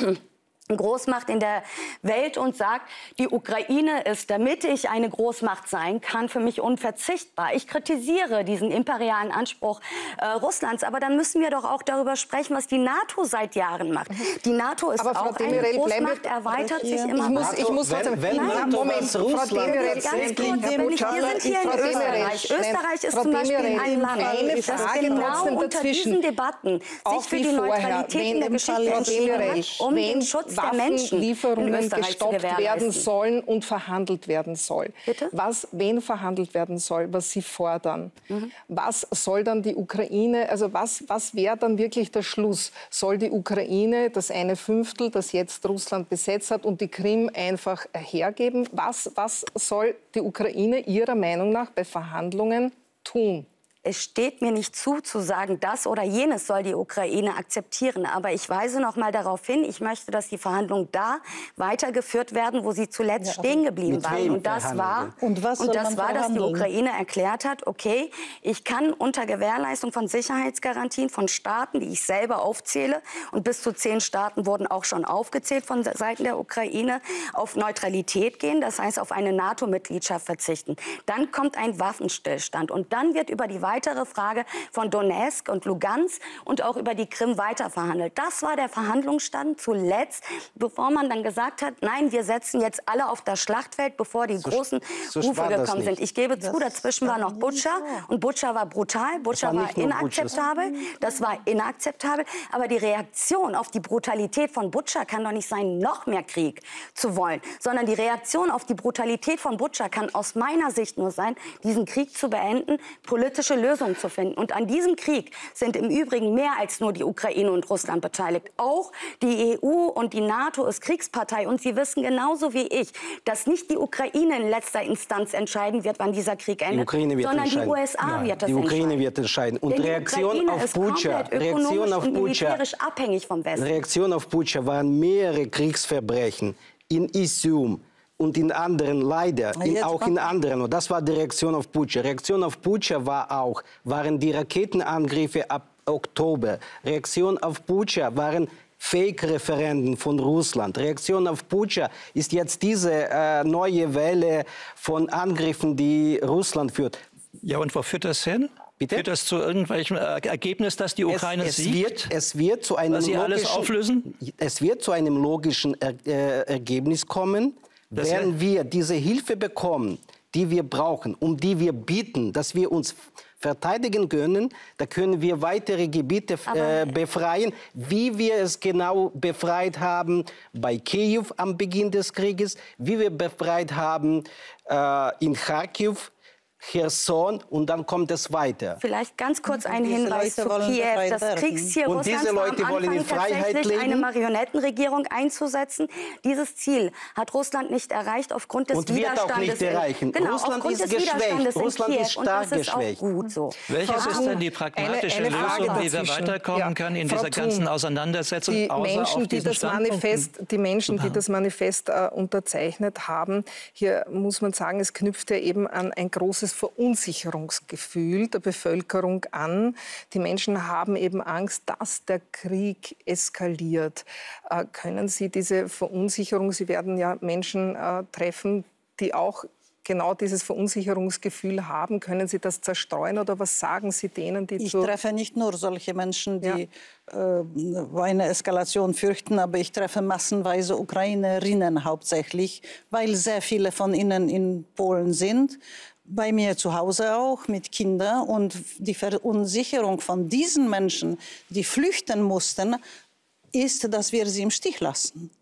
Großmacht in der Welt und sagt, die Ukraine ist, damit ich eine Großmacht sein kann, für mich unverzichtbar. Ich kritisiere diesen imperialen Anspruch äh, Russlands, aber dann müssen wir doch auch darüber sprechen, was die NATO seit Jahren macht. Die NATO ist aber auch eine Großmacht, erweitert sich immer ich muss, ich muss trotzdem, wenn, wenn Nein, Moment, Frau Demirel, ganz kurz, wenn ich, wir sind hier in Österreich. Österreich ist zum Beispiel ein Land, das genau unter diesen Debatten sich für die Neutralität in der Geschichte entschieden hat, um den Schutz Waffenlieferungen gestoppt werden sollen und verhandelt werden soll. Bitte? Was, wen verhandelt werden soll, was Sie fordern. Mhm. Was soll dann die Ukraine, also was, was wäre dann wirklich der Schluss? Soll die Ukraine das eine Fünftel, das jetzt Russland besetzt hat, und die Krim einfach hergeben? Was, was soll die Ukraine Ihrer Meinung nach bei Verhandlungen tun? Es steht mir nicht zu, zu sagen, das oder jenes soll die Ukraine akzeptieren. Aber ich weise noch mal darauf hin, ich möchte, dass die Verhandlungen da weitergeführt werden, wo sie zuletzt ja, stehen geblieben waren. Und das war, und was und das war, dass die Ukraine erklärt hat, okay, ich kann unter Gewährleistung von Sicherheitsgarantien von Staaten, die ich selber aufzähle, und bis zu zehn Staaten wurden auch schon aufgezählt von Seiten der Ukraine, auf Neutralität gehen, das heißt auf eine NATO-Mitgliedschaft verzichten. Dann kommt ein Waffenstillstand und dann wird über die weitere Frage von Donetsk und Lugansk und auch über die Krim weiterverhandelt. Das war der Verhandlungsstand zuletzt, bevor man dann gesagt hat, nein, wir setzen jetzt alle auf das Schlachtfeld, bevor die so, großen so Rufe gekommen sind. Ich gebe das zu, dazwischen war noch Butscha und Butscha war brutal, Butscha war, war inakzeptabel, das war inakzeptabel, aber die Reaktion auf die Brutalität von Butscha kann doch nicht sein, noch mehr Krieg zu wollen, sondern die Reaktion auf die Brutalität von Butscha kann aus meiner Sicht nur sein, diesen Krieg zu beenden, politische Lösung zu finden. Und an diesem Krieg sind im Übrigen mehr als nur die Ukraine und Russland beteiligt. Auch die E U und die NATO ist Kriegspartei. Und Sie wissen genauso wie ich, dass nicht die Ukraine in letzter Instanz entscheiden wird, wann dieser Krieg endet, sondern die U S A Nein, wird das die Ukraine entscheiden. wird entscheiden. Und Denn Reaktion auf Butscha, Reaktion auf Butscha, abhängig vom Westen. Reaktion auf Butscha waren mehrere Kriegsverbrechen in Isium und in anderen, leider, in, auch in anderen. Und das war die Reaktion auf Butscha. Reaktion auf Butscha war auch, waren die Raketenangriffe ab Oktober. Reaktion auf Butscha waren Fake-Referenden von Russland. Reaktion auf Butscha ist jetzt diese äh, neue Welle von Angriffen, die Russland führt. Ja, und wo führt das hin? Bitte? Führt das zu irgendwelchem Ergebnis, dass die Ukraine es, es siegt? Wird, es wird zu einem dass sie logischen, alles auflösen? Es wird zu einem logischen er, äh, Ergebnis kommen, das wenn wir diese Hilfe bekommen, die wir brauchen, um die wir bieten, dass wir uns verteidigen können, da können wir weitere Gebiete äh, befreien, wie wir es genau befreit haben bei Kiew am Beginn des Krieges, wie wir befreit haben äh, in Kharkiv, Cherson, und dann kommt es weiter. Vielleicht ganz kurz ein Hinweis zu Kiew. Das Kriegsziel und Russlands diese Leute war am wollen in Anfang Freiheit tatsächlich leben. eine Marionettenregierung einzusetzen. Dieses Ziel hat Russland nicht erreicht aufgrund des und Widerstandes. Und wird auch nicht erreichen. Genau, Russland aufgrund ist des geschwächt. Russland Kiew. ist stark geschwächt. Gut so. Welches ist denn die pragmatische eine, eine Lösung, wie wir weiterkommen ja. können in Frau dieser ganzen Auseinandersetzung? Die außer Menschen, auf die das Manifest, die, Menschen die das Manifest äh, unterzeichnet haben, hier muss man sagen, es knüpft ja eben an ein großes Verunsicherungsgefühl der Bevölkerung an. Die Menschen haben eben Angst, dass der Krieg eskaliert. Äh, können Sie diese Verunsicherung, Sie werden ja Menschen äh, treffen, die auch genau dieses Verunsicherungsgefühl haben, können Sie das zerstreuen oder was sagen Sie denen, die Ich treffe nicht nur solche Menschen, die ja. äh, eine Eskalation fürchten, aber ich treffe massenweise Ukrainerinnen hauptsächlich, weil sehr viele von ihnen in Polen sind. Bei mir zu Hause auch mit Kindern, und die Verunsicherung von diesen Menschen, die flüchten mussten, ist, dass wir sie im Stich lassen.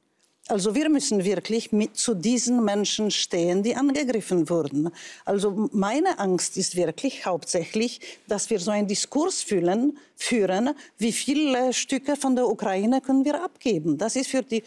Also wir müssen wirklich mit zu diesen Menschen stehen, die angegriffen wurden. Also meine Angst ist wirklich hauptsächlich, dass wir so einen Diskurs führen, führen, wie viele Stücke von der Ukraine können wir abgeben. Das ist für die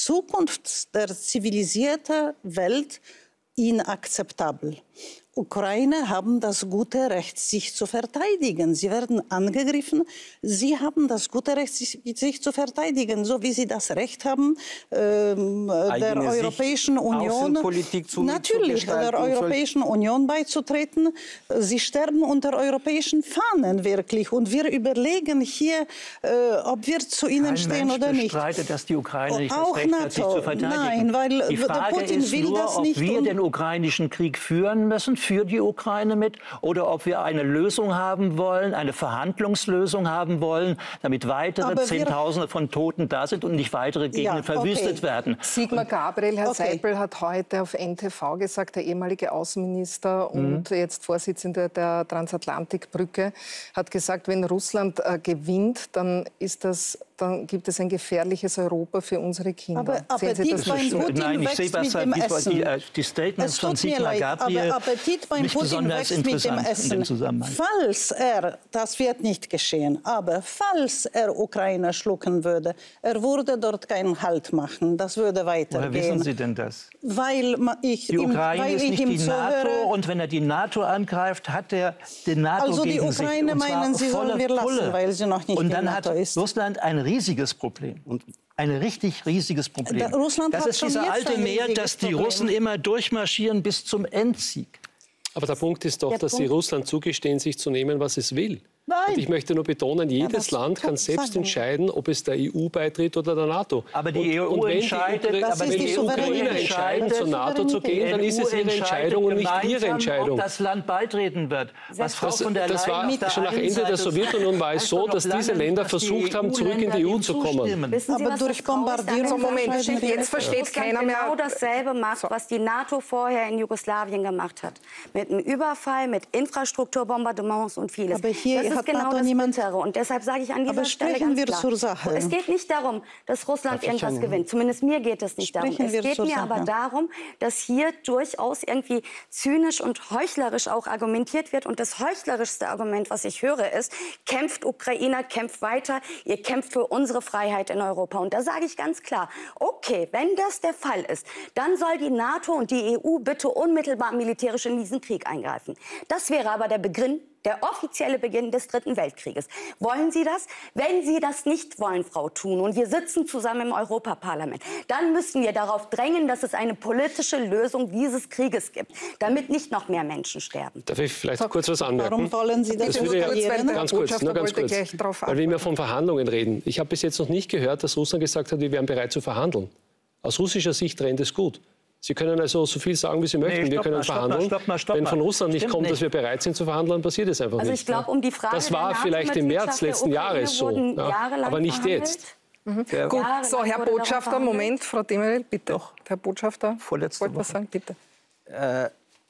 Zukunft der zivilisierten Welt inakzeptabel. Ukrainer haben das gute Recht, sich zu verteidigen. Sie werden angegriffen. Sie haben das gute Recht, sich, sich zu verteidigen, so wie sie das Recht haben, ähm, der Europäischen Union, zu, natürlich, zu der Europäischen Union beizutreten. Sie sterben unter europäischen Fahnen wirklich. Und wir überlegen hier, äh, ob wir zu ihnen Kein stehen Mensch oder nicht. bestreitet, dass die Ukraine nicht Auch das Recht hat, sich NATO. zu verteidigen. Nein, weil die Frage Putin ist will nur, das ob nicht. wir den ukrainischen Krieg führen müssen, für die Ukraine mit, oder ob wir eine Lösung haben wollen, eine Verhandlungslösung haben wollen, damit weitere Zehntausende von Toten da sind und nicht weitere Gegenden ja, verwüstet okay. werden. Sigmar Gabriel, Herr okay. Seipel, hat heute auf N T V gesagt, der ehemalige Außenminister mhm. und jetzt Vorsitzende der Transatlantikbrücke, hat gesagt, wenn Russland äh, gewinnt, dann ist das dann gibt es ein gefährliches Europa für unsere Kinder. Aber Appetit das beim Putin Nein, ich wächst sehe, mit dem Essen. Die, die Statements von Sigmar Gabriel aber Appetit beim Putin wächst mit dem Essen. Falls er, das wird nicht geschehen, aber falls er Ukraine schlucken würde, er würde dort keinen Halt machen. Das würde weitergehen. Woher wissen Sie denn das? Weil ich die Ukraine ihm, weil ist ich nicht ihm die NATO zuhöre. Und wenn er die NATO angreift, hat er den NATO also gegen die Ukraine sich. meinen, sie sollen wir lassen, Pulle. weil sie noch nicht und in dann NATO hat ist. Russland ein riesiges Problem. Und ein richtig riesiges Problem. Da, Russland das hat ist dieser alte Mehr, dass die Problem. Russen immer durchmarschieren bis zum Endsieg. Aber der Punkt ist doch, der dass Punkt sie Russland zugestehen, sich zu nehmen, was es will. Nein. Und ich möchte nur betonen, jedes ja, Land kann selbst sagen. entscheiden, ob es der E U beitritt oder der NATO. Aber die und, E U und wenn entscheidet, die, aber wenn die, die Ukrainer entscheiden, zur NATO zu gehen, dann ist es ihre Entscheidung und nicht ihre Entscheidung. Ob das Land beitreten wird. Was Frau das, von der das war Leyen schon nach Ende der Sowjetunion war es so, dass diese Länder versucht haben, zurück in die E U zu kommen. Wissen Sie, aber was durch das Bombardierung so, Moment, jetzt versteht Russland keiner mehr. genau dasselbe macht, so. was die NATO vorher in Jugoslawien gemacht hat. Mit einem Überfall, mit Infrastrukturbombardements und vieles. Aber hier das ist hat genau NATO das niemand. Bittere. Und deshalb sage ich an dieser Aber Stelle sprechen ganz wir klar, zur Sache. Es geht nicht darum, dass Russland irgendwas eine... gewinnt. Zumindest mir geht es nicht Sprechen darum. Es wir geht zur mir Sache. aber darum, dass hier durchaus irgendwie zynisch und heuchlerisch auch argumentiert wird. Und das heuchlerischste Argument, was ich höre, ist, kämpft Ukrainer, kämpft weiter, ihr kämpft für unsere Freiheit in Europa. Und da sage ich ganz klar, okay, wenn das der Fall ist, dann soll die NATO und die E U bitte unmittelbar militärisch in diesen Krieg eingreifen. Das wäre aber der Beginn, der offizielle Beginn des Dritten Weltkrieges. Wollen Sie das? Wenn Sie das nicht wollen, Frau Thun, und wir sitzen zusammen im Europaparlament, dann müssen wir darauf drängen, dass es eine politische Lösung dieses Krieges gibt, damit nicht noch mehr Menschen sterben. Darf ich vielleicht kurz was anmerken? Warum wollen Sie das, das würde ja, ja, ganz kurz, nur ganz kurz, weil wir immer von Verhandlungen reden. Ich habe bis jetzt noch nicht gehört, dass Russland gesagt hat, wir wären bereit zu verhandeln. Aus russischer Sicht rennt es gut. Sie können also so viel sagen, wie Sie möchten. Nee, wir können mal, verhandeln. Stopp mal, stopp mal, Wenn von Russland nicht kommt, nicht. dass wir bereit sind zu verhandeln, passiert es einfach also nicht. Ich glaube, um die Frage das war vielleicht im März letzten Jahres so, ja, aber nicht verhandelt. jetzt. Mhm. Ja. Gut, so Herr Botschafter, Moment, Frau Demirel, bitte. Doch. Herr Botschafter, vorletzte wollte was sagen, bitte. Äh,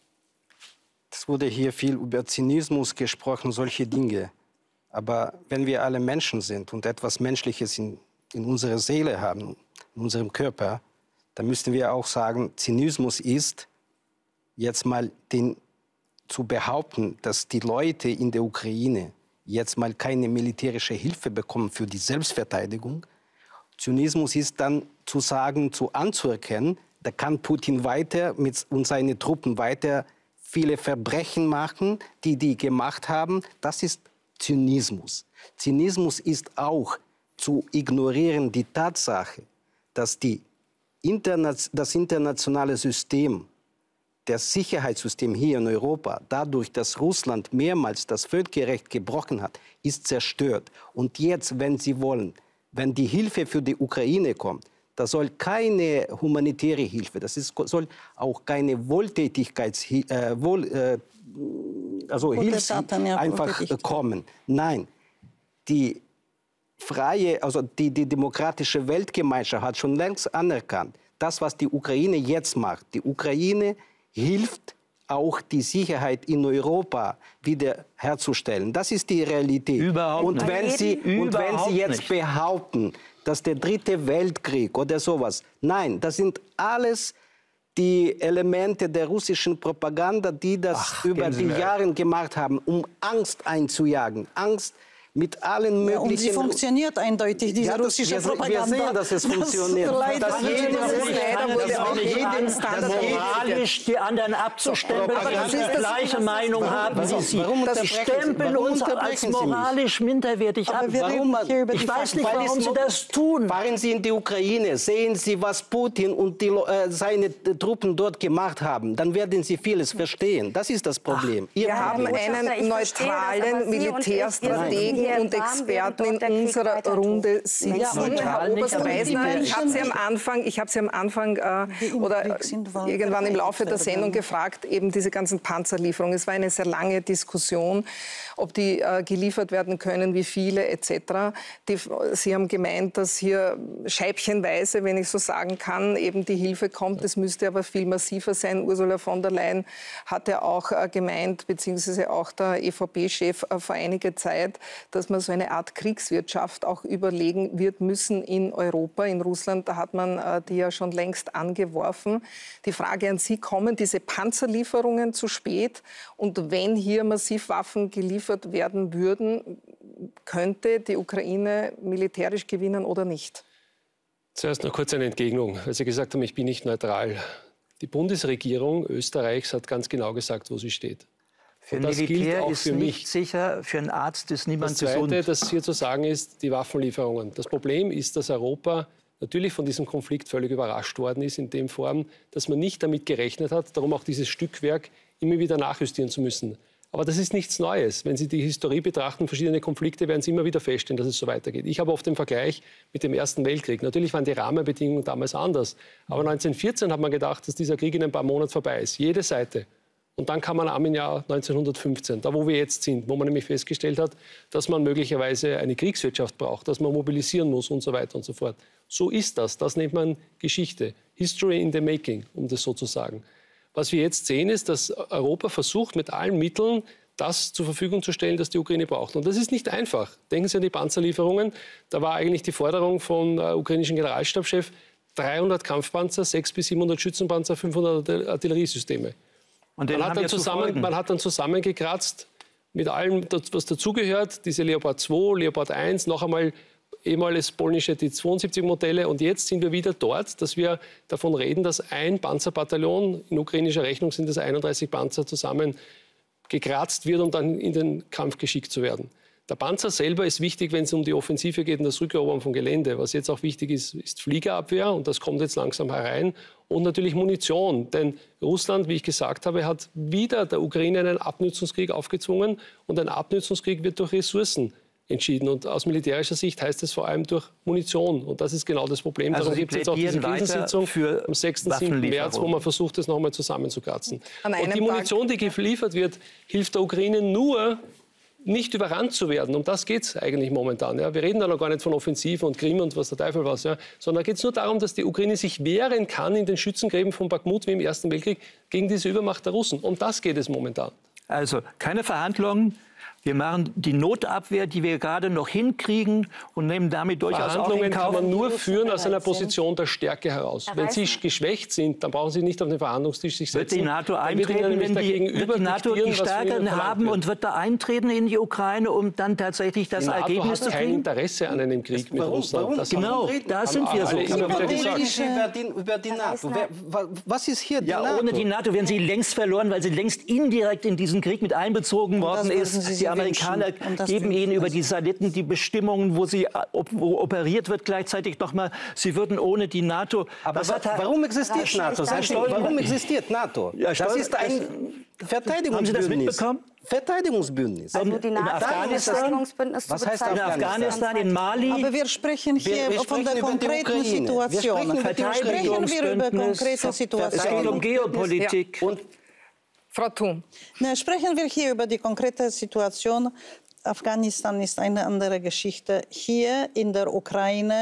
es wurde hier viel über Zynismus gesprochen, solche Dinge. Aber wenn wir alle Menschen sind und etwas Menschliches in, in unserer Seele haben, in unserem Körper, dann müssten wir auch sagen, Zynismus ist, jetzt mal den, zu behaupten, dass die Leute in der Ukraine jetzt mal keine militärische Hilfe bekommen für die Selbstverteidigung. Zynismus ist dann zu sagen, zu anzuerkennen, da kann Putin weiter mit und seine Truppen weiter viele Verbrechen machen, die die gemacht haben. Das ist Zynismus. Zynismus ist auch zu ignorieren die Tatsache, dass die Interna- das internationale System, das Sicherheitssystem hier in Europa, dadurch, dass Russland mehrmals das Völkerrecht gebrochen hat, ist zerstört. Und jetzt, wenn Sie wollen, wenn die Hilfe für die Ukraine kommt, das soll keine humanitäre Hilfe, das ist, soll auch keine Wohltätigkeitshilfe, äh, Wohl, äh, also Hilfe einfach kommen. Nein, die freie, also die, die demokratische Weltgemeinschaft hat schon längst anerkannt, das, was die Ukraine jetzt macht. Die Ukraine hilft auch, die Sicherheit in Europa wieder herzustellen. Das ist die Realität. Überhaupt und wenn nicht. Sie, und wenn Überhaupt Sie jetzt nicht. behaupten, dass der dritte Weltkrieg oder sowas. Nein, das sind alles die Elemente der russischen Propaganda, die das Ach, über die Jahre gemacht haben, um Angst einzujagen. Angst mit allen möglichen... Ja, und sie funktioniert eindeutig, diese ja, das, russische wir, Propaganda. Wir sehen, dass es funktioniert. Das dass jeder, das leider wurde auch jedem Standard moralisch die anderen abzustempeln, weil wir die gleiche Meinung haben wie Sie. Sie stempeln uns als moralisch minderwertig ab. Warum, ich weiß nicht, warum Sie das tun. Fahren Sie in die Ukraine, sehen Sie, was Putin und die, äh, seine Truppen dort gemacht haben. Dann werden Sie vieles verstehen. Das ist das Problem. Ach, wir haben einen neutralen Militärstrategen und Experten in unserer Runde sitzen. Ja, Herr Oberstmeister, ich habe Sie am Anfang, ich habe Sie am Anfang äh, oder irgendwann im Laufe der Sendung gefragt, eben diese ganzen Panzerlieferungen. Es war eine sehr lange Diskussion, ob die äh, geliefert werden können, wie viele et cetera. Die, Sie haben gemeint, dass hier scheibchenweise, wenn ich so sagen kann, eben die Hilfe kommt. Es müsste aber viel massiver sein. Ursula von der Leyen hat ja auch äh, gemeint, beziehungsweise auch der E V P-Chef äh, vor einiger Zeit, dass man so eine Art Kriegswirtschaft auch überlegen wird müssen in Europa. In Russland, da hat man äh, die ja schon längst angeworfen. Die Frage an Sie, kommen diese Panzerlieferungen zu spät? Und wenn hier massiv Waffen geliefert werden würden, könnte die Ukraine militärisch gewinnen oder nicht? Zuerst noch kurz eine Entgegnung, weil Sie gesagt haben, ich bin nicht neutral. Die Bundesregierung Österreichs hat ganz genau gesagt, wo sie steht. Für ein Militär ist für nicht sicher, für einen Arzt ist niemand gesund. Das Zweite, das hier zu sagen ist, die Waffenlieferungen. Das Problem ist, dass Europa natürlich von diesem Konflikt völlig überrascht worden ist, in dem Form, dass man nicht damit gerechnet hat, darum auch dieses Stückwerk immer wieder nachjustieren zu müssen. Aber das ist nichts Neues. Wenn Sie die Historie betrachten, verschiedene Konflikte, werden Sie immer wieder feststellen, dass es so weitergeht. Ich habe oft den Vergleich mit dem Ersten Weltkrieg. Natürlich waren die Rahmenbedingungen damals anders. Aber neunzehnhundertvierzehn hat man gedacht, dass dieser Krieg in ein paar Monaten vorbei ist. Jede Seite. Und dann kam man am im Jahr neunzehnhundertfünfzehn, da wo wir jetzt sind, wo man nämlich festgestellt hat, dass man möglicherweise eine Kriegswirtschaft braucht, dass man mobilisieren muss und so weiter und so fort. So ist das. Das nennt man Geschichte. History in the making, um das so zu sagen. Was wir jetzt sehen, ist, dass Europa versucht, mit allen Mitteln das zur Verfügung zu stellen, das die Ukraine braucht. Und das ist nicht einfach. Denken Sie an die Panzerlieferungen. Da war eigentlich die Forderung vom äh, ukrainischen Generalstabschef dreihundert Kampfpanzer, sechshundert bis siebenhundert Schützenpanzer, fünfhundert Artilleriesysteme. Und man, hat dann zusammen, man hat dann zusammengekratzt mit allem, was dazugehört, diese Leopard zwei, Leopard eins, noch einmal ehemals polnische T zweiundsiebzig Modelle. Und jetzt sind wir wieder dort, dass wir davon reden, dass ein Panzerbataillon, in ukrainischer Rechnung sind es einunddreißig Panzer, zusammen gekratzt wird, um dann in den Kampf geschickt zu werden. Der Panzer selber ist wichtig, wenn es um die Offensive geht und das Rückerobern von Gelände. Was jetzt auch wichtig ist, ist Fliegerabwehr, und das kommt jetzt langsam herein. Und natürlich Munition, denn Russland, wie ich gesagt habe, hat wieder der Ukraine einen Abnutzungskrieg aufgezwungen. Und ein Abnutzungskrieg wird durch Ressourcen entschieden. Und aus militärischer Sicht heißt es vor allem durch Munition. Und das ist genau das Problem. Also Darum gibt es jetzt auch diese Krisensitzung am sechsten, siebten März, wo man versucht, das noch einmal zusammenzukratzen. Und die Munition, die geliefert wird, hilft der Ukraine nur, nicht überrannt zu werden. Um das geht es eigentlich momentan. Ja. Wir reden da noch gar nicht von Offensiven und Krim und was der Teufel was, ja. Sondern geht es nur darum, dass die Ukraine sich wehren kann in den Schützengräben von Bakhmut wie im Ersten Weltkrieg gegen diese Übermacht der Russen. Um das geht es momentan. Also keine Verhandlungen. Wir machen die Notabwehr, die wir gerade noch hinkriegen, und nehmen damit durchaus auch in Kauf. Verhandlungen kann man nur führen aus einer Position der Stärke heraus. Wenn Sie geschwächt sind, dann brauchen Sie nicht auf den Verhandlungstisch sich setzen. Wird die NATO eintreten, wenn die, wird die NATO die Stärke haben und wird da eintreten in die Ukraine, um dann tatsächlich das Ergebnis zu kriegen? Die NATO hat kein Interesse an einem Krieg das, mit warum, Russland. Warum? Das genau, da sind wir so. Über die, über die NATO. Was ist hier die ja, NATO? Ohne die NATO wären sie längst verloren, weil sie längst indirekt in diesen Krieg mit einbezogen worden ist. Die Amerikaner geben ihnen über die Satelliten die Bestimmungen, wo sie wo operiert wird, gleichzeitig noch mal. Sie würden ohne die NATO. Aber was, warum existiert NATO? Warum existiert NATO? Ja, das ist ein Verteidigungsbündnis. Haben Sie das mitbekommen? Verteidigungsbündnis. Also die NATO Afghanistan, was heißt in Afghanistan, in Mali. Aber wir sprechen hier wir, wir von der konkreten Situation. Wir sprechen wir über konkrete Situationen. Es geht um Geopolitik. Ja. Und Frau Thun. Na, sprechen wir hier über die konkrete Situation. Afghanistan ist eine andere Geschichte. Hier in der Ukraine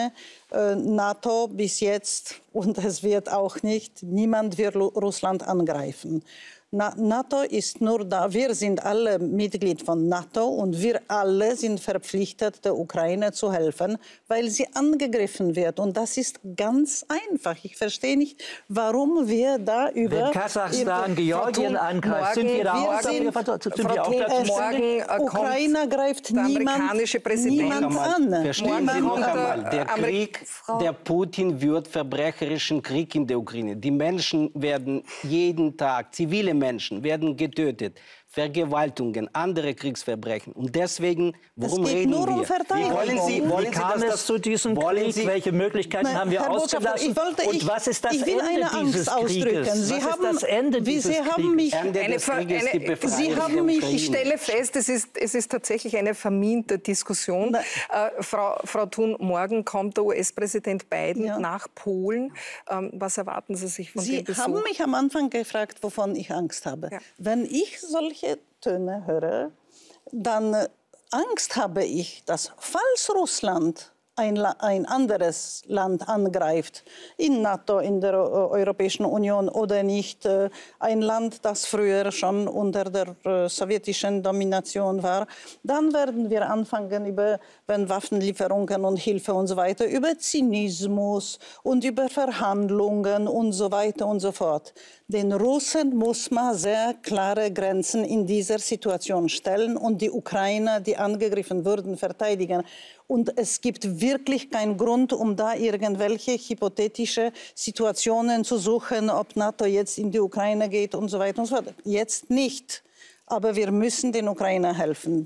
äh, NATO bis jetzt, und es wird auch nicht, niemand wird Russland angreifen. Na, NATO ist nur da, wir sind alle Mitglied von NATO und wir alle sind verpflichtet, der Ukraine zu helfen, weil sie angegriffen wird. Und das ist ganz einfach. Ich verstehe nicht, warum wir da über... Wenn Kasachstan, Georgien angreift, sind wir da auch, sind, sind wir auch dazu? Morgen Ukraine greift niemand, niemand an. Verstehen Sie noch einmal, der Krieg, der Putin wird verbrecherischen Krieg in der Ukraine. Die Menschen werden jeden Tag, zivile Menschen werden getötet, Vergewaltigungen, andere Kriegsverbrechen. Und deswegen, worum es geht reden nur wir? um Verteidigung. Wollen Sie, wollen Wie kam Sie, dass es zu diesem Krieg? Sie, Welche Möglichkeiten Nein, haben wir Herr ausgelassen? Ich wollte, Und was ist das ich will Ende eine dieses Angst Krieges? ausdrücken. Sie was haben, ist das Ende wie, dieses Sie haben mich, Ende eine, des Krieges, eine, die Befreiung Sie haben mich, ich stelle fest, es ist, es ist tatsächlich eine vermiente Diskussion. Äh, Frau, Frau Thun, morgen kommt der U S-Präsident Biden ja. nach Polen. Ähm, was erwarten Sie sich von Sie dem Besuch? Sie haben mich am Anfang gefragt, wovon ich Angst habe. Ja. Wenn ich solche Töne höre, dann Angst habe ich, dass falls Russland ein, ein anderes Land angreift, in NATO, in der Europäischen Union oder nicht, ein Land, das früher schon unter der sowjetischen Domination war, dann werden wir anfangen, über wenn Waffenlieferungen und Hilfe und so weiter, über Zynismus und über Verhandlungen und so weiter und so fort. Den Russen muss man sehr klare Grenzen in dieser Situation stellen und die Ukrainer, die angegriffen wurden, verteidigen. Und es gibt wirklich keinen Grund, um da irgendwelche hypothetische Situationen zu suchen, ob NATO jetzt in die Ukraine geht und so weiter und so fort. Jetzt nicht. Aber wir müssen den Ukrainern helfen.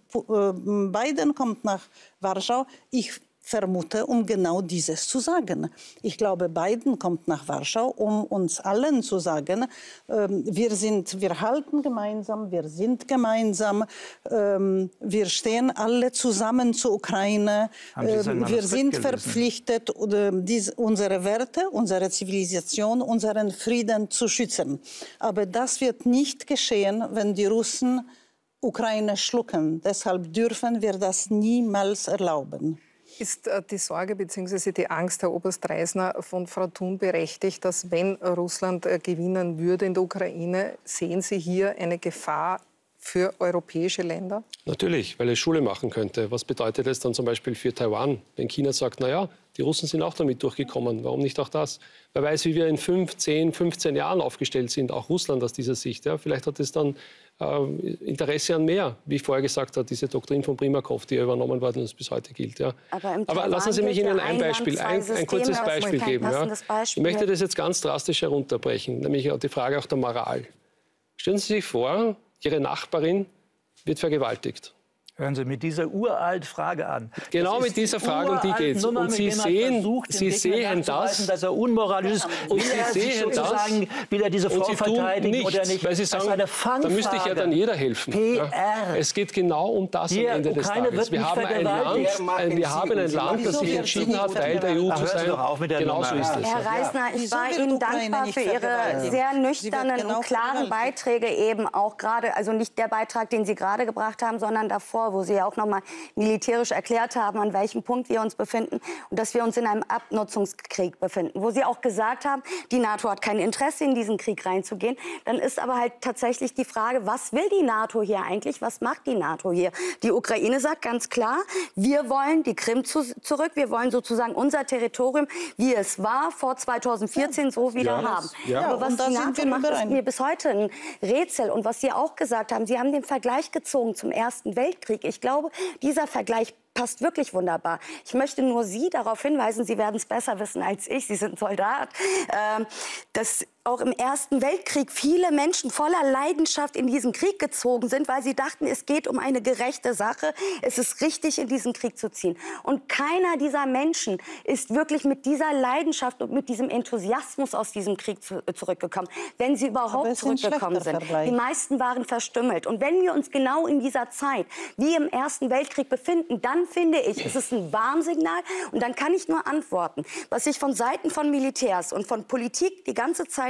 Biden kommt nach Warschau. Ich vermute, um genau dieses zu sagen. Ich glaube, Biden kommt nach Warschau, um uns allen zu sagen, ähm, wir, sind, wir halten gemeinsam, wir sind gemeinsam, ähm, wir stehen alle zusammen zur Ukraine. Ähm, wir sind verpflichtet, äh, dies, unsere Werte, unsere Zivilisation, unseren Frieden zu schützen. Aber das wird nicht geschehen, wenn die Russen Ukraine schlucken. Deshalb dürfen wir das niemals erlauben. Ist äh, die Sorge bzw. die Angst, Herr Oberst Reisner, von Frau Thun berechtigt, dass wenn Russland äh, gewinnen würde in der Ukraine, sehen Sie hier eine Gefahr für europäische Länder? Natürlich, weil es Schule machen könnte. Was bedeutet das dann zum Beispiel für Taiwan? Wenn China sagt, naja, die Russen sind auch damit durchgekommen, warum nicht auch das? Wer weiß, wie wir in fünf, zehn, fünfzehn Jahren aufgestellt sind, auch Russland aus dieser Sicht. Ja? Vielleicht hat es dann äh, Interesse an mehr, wie ich vorher gesagt habe, diese Doktrin von Primakov, die übernommen worden ist, bis heute gilt. Ja? Aber, Aber lassen Sie mich Ihnen ein Beispiel, ein, ein kurzes Beispiel geben. Ja? Beispiel. Ich möchte das jetzt ganz drastisch herunterbrechen, nämlich die Frage auch der Moral. Stellen Sie sich vor, Ihre Nachbarin wird vergewaltigt. Hören Sie mit dieser uralt Frage an. Genau mit dieser Frage, um die geht es. Und Sie sehen, versucht, Sie sehen das, dass er unmoralisch ist. Und Sie sehen das, will er diese Frau verteidigen nicht, oder nicht? Weil Sie sagen, da müsste ich ja dann jeder helfen. P R. Es geht genau um das Hier, am Ende des Ukraine Tages. Wir haben ein Land, ein, wir haben ein Land, das sich entschieden hat, Teil der E U zu sein. Genau so ist es. Herr Reisner, ich war Ihnen dankbar für Ihre sehr nüchternen und klaren Beiträge eben auch gerade, also nicht der Beitrag, den Sie gerade gebracht haben, sondern davor, wo Sie ja auch noch mal militärisch erklärt haben, an welchem Punkt wir uns befinden und dass wir uns in einem Abnutzungskrieg befinden, wo Sie auch gesagt haben, die NATO hat kein Interesse, in diesen Krieg reinzugehen. Dann ist aber halt tatsächlich die Frage, was will die NATO hier eigentlich? Was macht die NATO hier? Die Ukraine sagt ganz klar, wir wollen die Krim zu, zurück, wir wollen sozusagen unser Territorium, wie es war, vor zweitausendvierzehn ja. so wieder ja, haben. Ja. Aber was die NATO macht, ist mir bis heute ein Rätsel. Und was Sie auch gesagt haben, Sie haben den Vergleich gezogen zum Ersten Weltkrieg. Ich glaube, dieser Vergleich passt wirklich wunderbar. Ich möchte nur Sie darauf hinweisen, Sie werden es besser wissen als ich, Sie sind Soldat, äh, dass auch im Ersten Weltkrieg viele Menschen voller Leidenschaft in diesen Krieg gezogen sind, weil sie dachten, es geht um eine gerechte Sache, es ist richtig, in diesen Krieg zu ziehen. Und keiner dieser Menschen ist wirklich mit dieser Leidenschaft und mit diesem Enthusiasmus aus diesem Krieg zu, äh, zurückgekommen, wenn sie überhaupt zurückgekommen sind. Vergleich. Die meisten waren verstümmelt. Und wenn wir uns genau in dieser Zeit, wie im Ersten Weltkrieg, befinden, dann finde ich, es ist ein Warnsignal. Und dann kann ich nur antworten, was ich von Seiten von Militärs und von Politik die ganze Zeit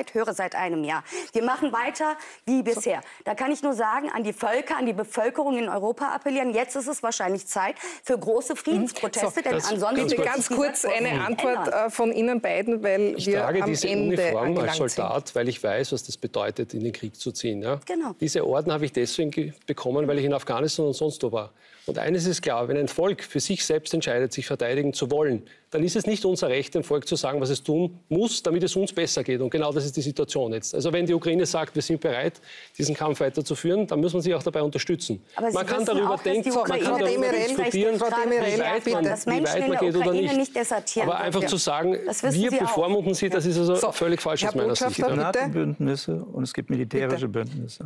überhaupt höre seit einem Jahr. Wir machen weiter wie bisher. Da kann ich nur sagen, an die Völker, an die Bevölkerung in Europa appellieren. Jetzt ist es wahrscheinlich Zeit für große Friedensproteste, so, denn das, ansonsten... Bitte ganz kurz eine Antwort äh, von Ihnen beiden, weil ich wir trage am diese Ende Uniform als Soldat, sind. weil ich weiß, was das bedeutet, in den Krieg zu ziehen. Ja? Genau. Diese Orden habe ich deswegen bekommen, weil ich in Afghanistan und sonst wo war. Und eines ist klar, wenn ein Volk für sich selbst entscheidet, sich verteidigen zu wollen, dann ist es nicht unser Recht, dem Volk zu sagen, was es tun muss, damit es uns besser geht. Und genau das ist die Situation jetzt. Also wenn die Ukraine sagt, wir sind bereit, diesen Kampf weiterzuführen, dann muss man sie auch dabei unterstützen. Aber man Sie kann darüber auch, denken, man kann darüber diskutieren, wie weit man, wie weit man geht oder nicht. nicht Aber einfach ja. zu sagen, wir Sie bevormunden sie, das ist also so. völlig falsch aus meiner Sicht. Es gibt NATO-Bündnisse und es gibt militärische bitte. Bündnisse.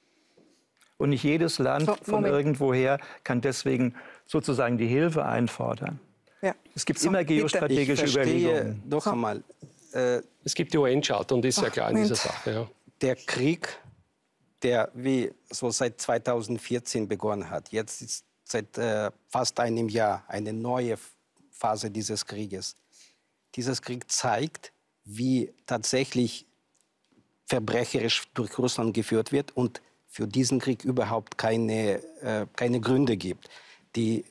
Und nicht jedes Land so, von irgendwoher kann deswegen sozusagen die Hilfe einfordern. Ja. Es gibt so, immer geostrategische ich verstehe Überlegungen. Noch einmal, äh, es gibt die U N-Charta und die ist sehr klar in dieser Sache. Ja. Der Krieg, der wie so seit zweitausendvierzehn begonnen hat, jetzt ist seit äh, fast einem Jahr eine neue Phase dieses Krieges. Dieser Krieg zeigt, wie tatsächlich verbrecherisch durch Russland geführt wird und für diesen Krieg überhaupt keine, äh, keine Gründe gibt. Die,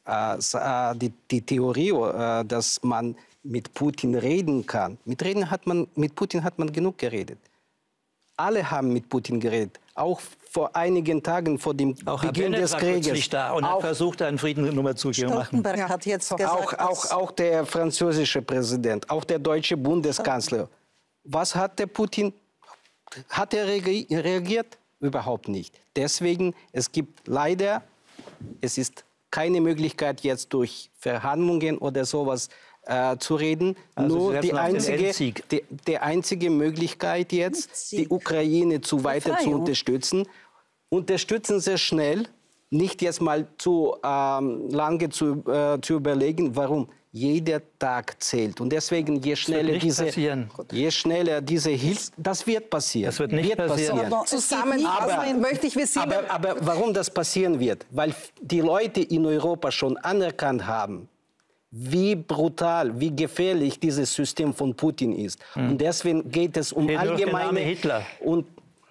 äh, die, die Theorie, äh, dass man mit Putin reden kann, mit, reden hat man, mit Putin hat man genug geredet. Alle haben mit Putin geredet, auch vor einigen Tagen vor dem auch Beginn des Krieges. Da und auch, hat versucht, einen Frieden Nummer zu machen. Stoltenberg ja. hat jetzt gesagt, auch, auch, auch der französische Präsident, auch der deutsche Bundeskanzler. Was hat der Putin? Hat er reagiert? Überhaupt nicht. Deswegen, es gibt leider, es ist keine Möglichkeit jetzt durch Verhandlungen oder sowas äh, zu reden. Also Nur die einzige, die, die einzige Möglichkeit jetzt, die Ukraine zu weiter zu unterstützen. Unterstützen Sie schnell, nicht jetzt mal zu ähm, lange zu, äh, zu überlegen, warum. Jeder Tag zählt. Und deswegen, je schneller diese, je schneller diese Hilfe, das wird passieren. Das wird nicht wird passieren. passieren. Zusammen aber, möchte ich wissen. Aber, aber warum das passieren wird? Weil die Leute in Europa schon anerkannt haben, wie brutal, wie gefährlich dieses System von Putin ist. Hm. Und deswegen geht es um allgemeine Hitler. Und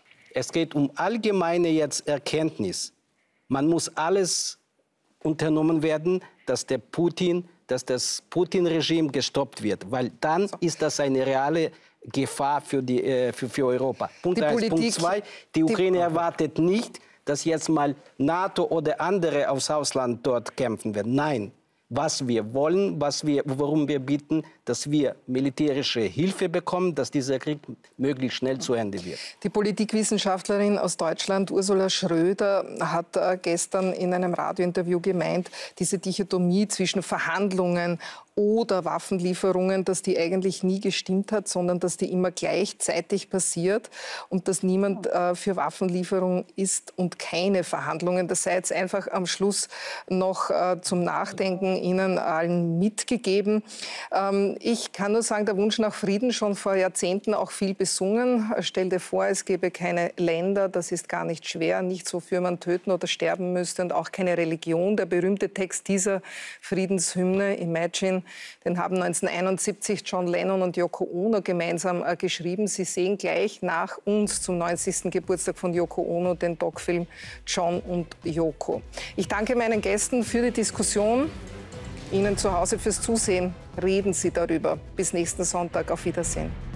es geht um allgemeine jetzt Erkenntnis. Man muss alles unternommen werden, dass der Putin dass das Putin-Regime gestoppt wird, weil dann ist das eine reale Gefahr für, die, äh, für, für Europa. Punkt eins. Punkt zwei, die Ukraine die erwartet nicht, dass jetzt mal NATO oder andere aus Ausland dort kämpfen werden. Nein, was wir wollen, was wir, worum wir bitten, dass wir militärische Hilfe bekommen, dass dieser Krieg möglichst schnell zu Ende wird. Die Politikwissenschaftlerin aus Deutschland, Ursula Schröder, hat äh, gestern in einem Radiointerview gemeint, diese Dichotomie zwischen Verhandlungen oder Waffenlieferungen, dass die eigentlich nie gestimmt hat, sondern dass die immer gleichzeitig passiert und dass niemand äh, für Waffenlieferung ist und keine Verhandlungen. Das sei jetzt einfach am Schluss noch äh, zum Nachdenken Ihnen allen mitgegeben. Ähm, ich kann nur sagen, der Wunsch nach Frieden schon vor Jahrzehnten auch viel besungen. Stell dir vor, es gäbe keine Länder, das ist gar nicht schwer, nichts, wofür man töten oder sterben müsste und auch keine Religion. Der berühmte Text dieser Friedenshymne, Imagine, den haben neunzehnhunderteinundsiebzig John Lennon und Yoko Ono gemeinsam äh, geschrieben. Sie sehen gleich nach uns zum neunzigsten Geburtstag von Yoko Ono den Doc-Film John und Yoko. Ich danke meinen Gästen für die Diskussion. Ihnen zu Hause fürs Zusehen. Reden Sie darüber. Bis nächsten Sonntag. Auf Wiedersehen.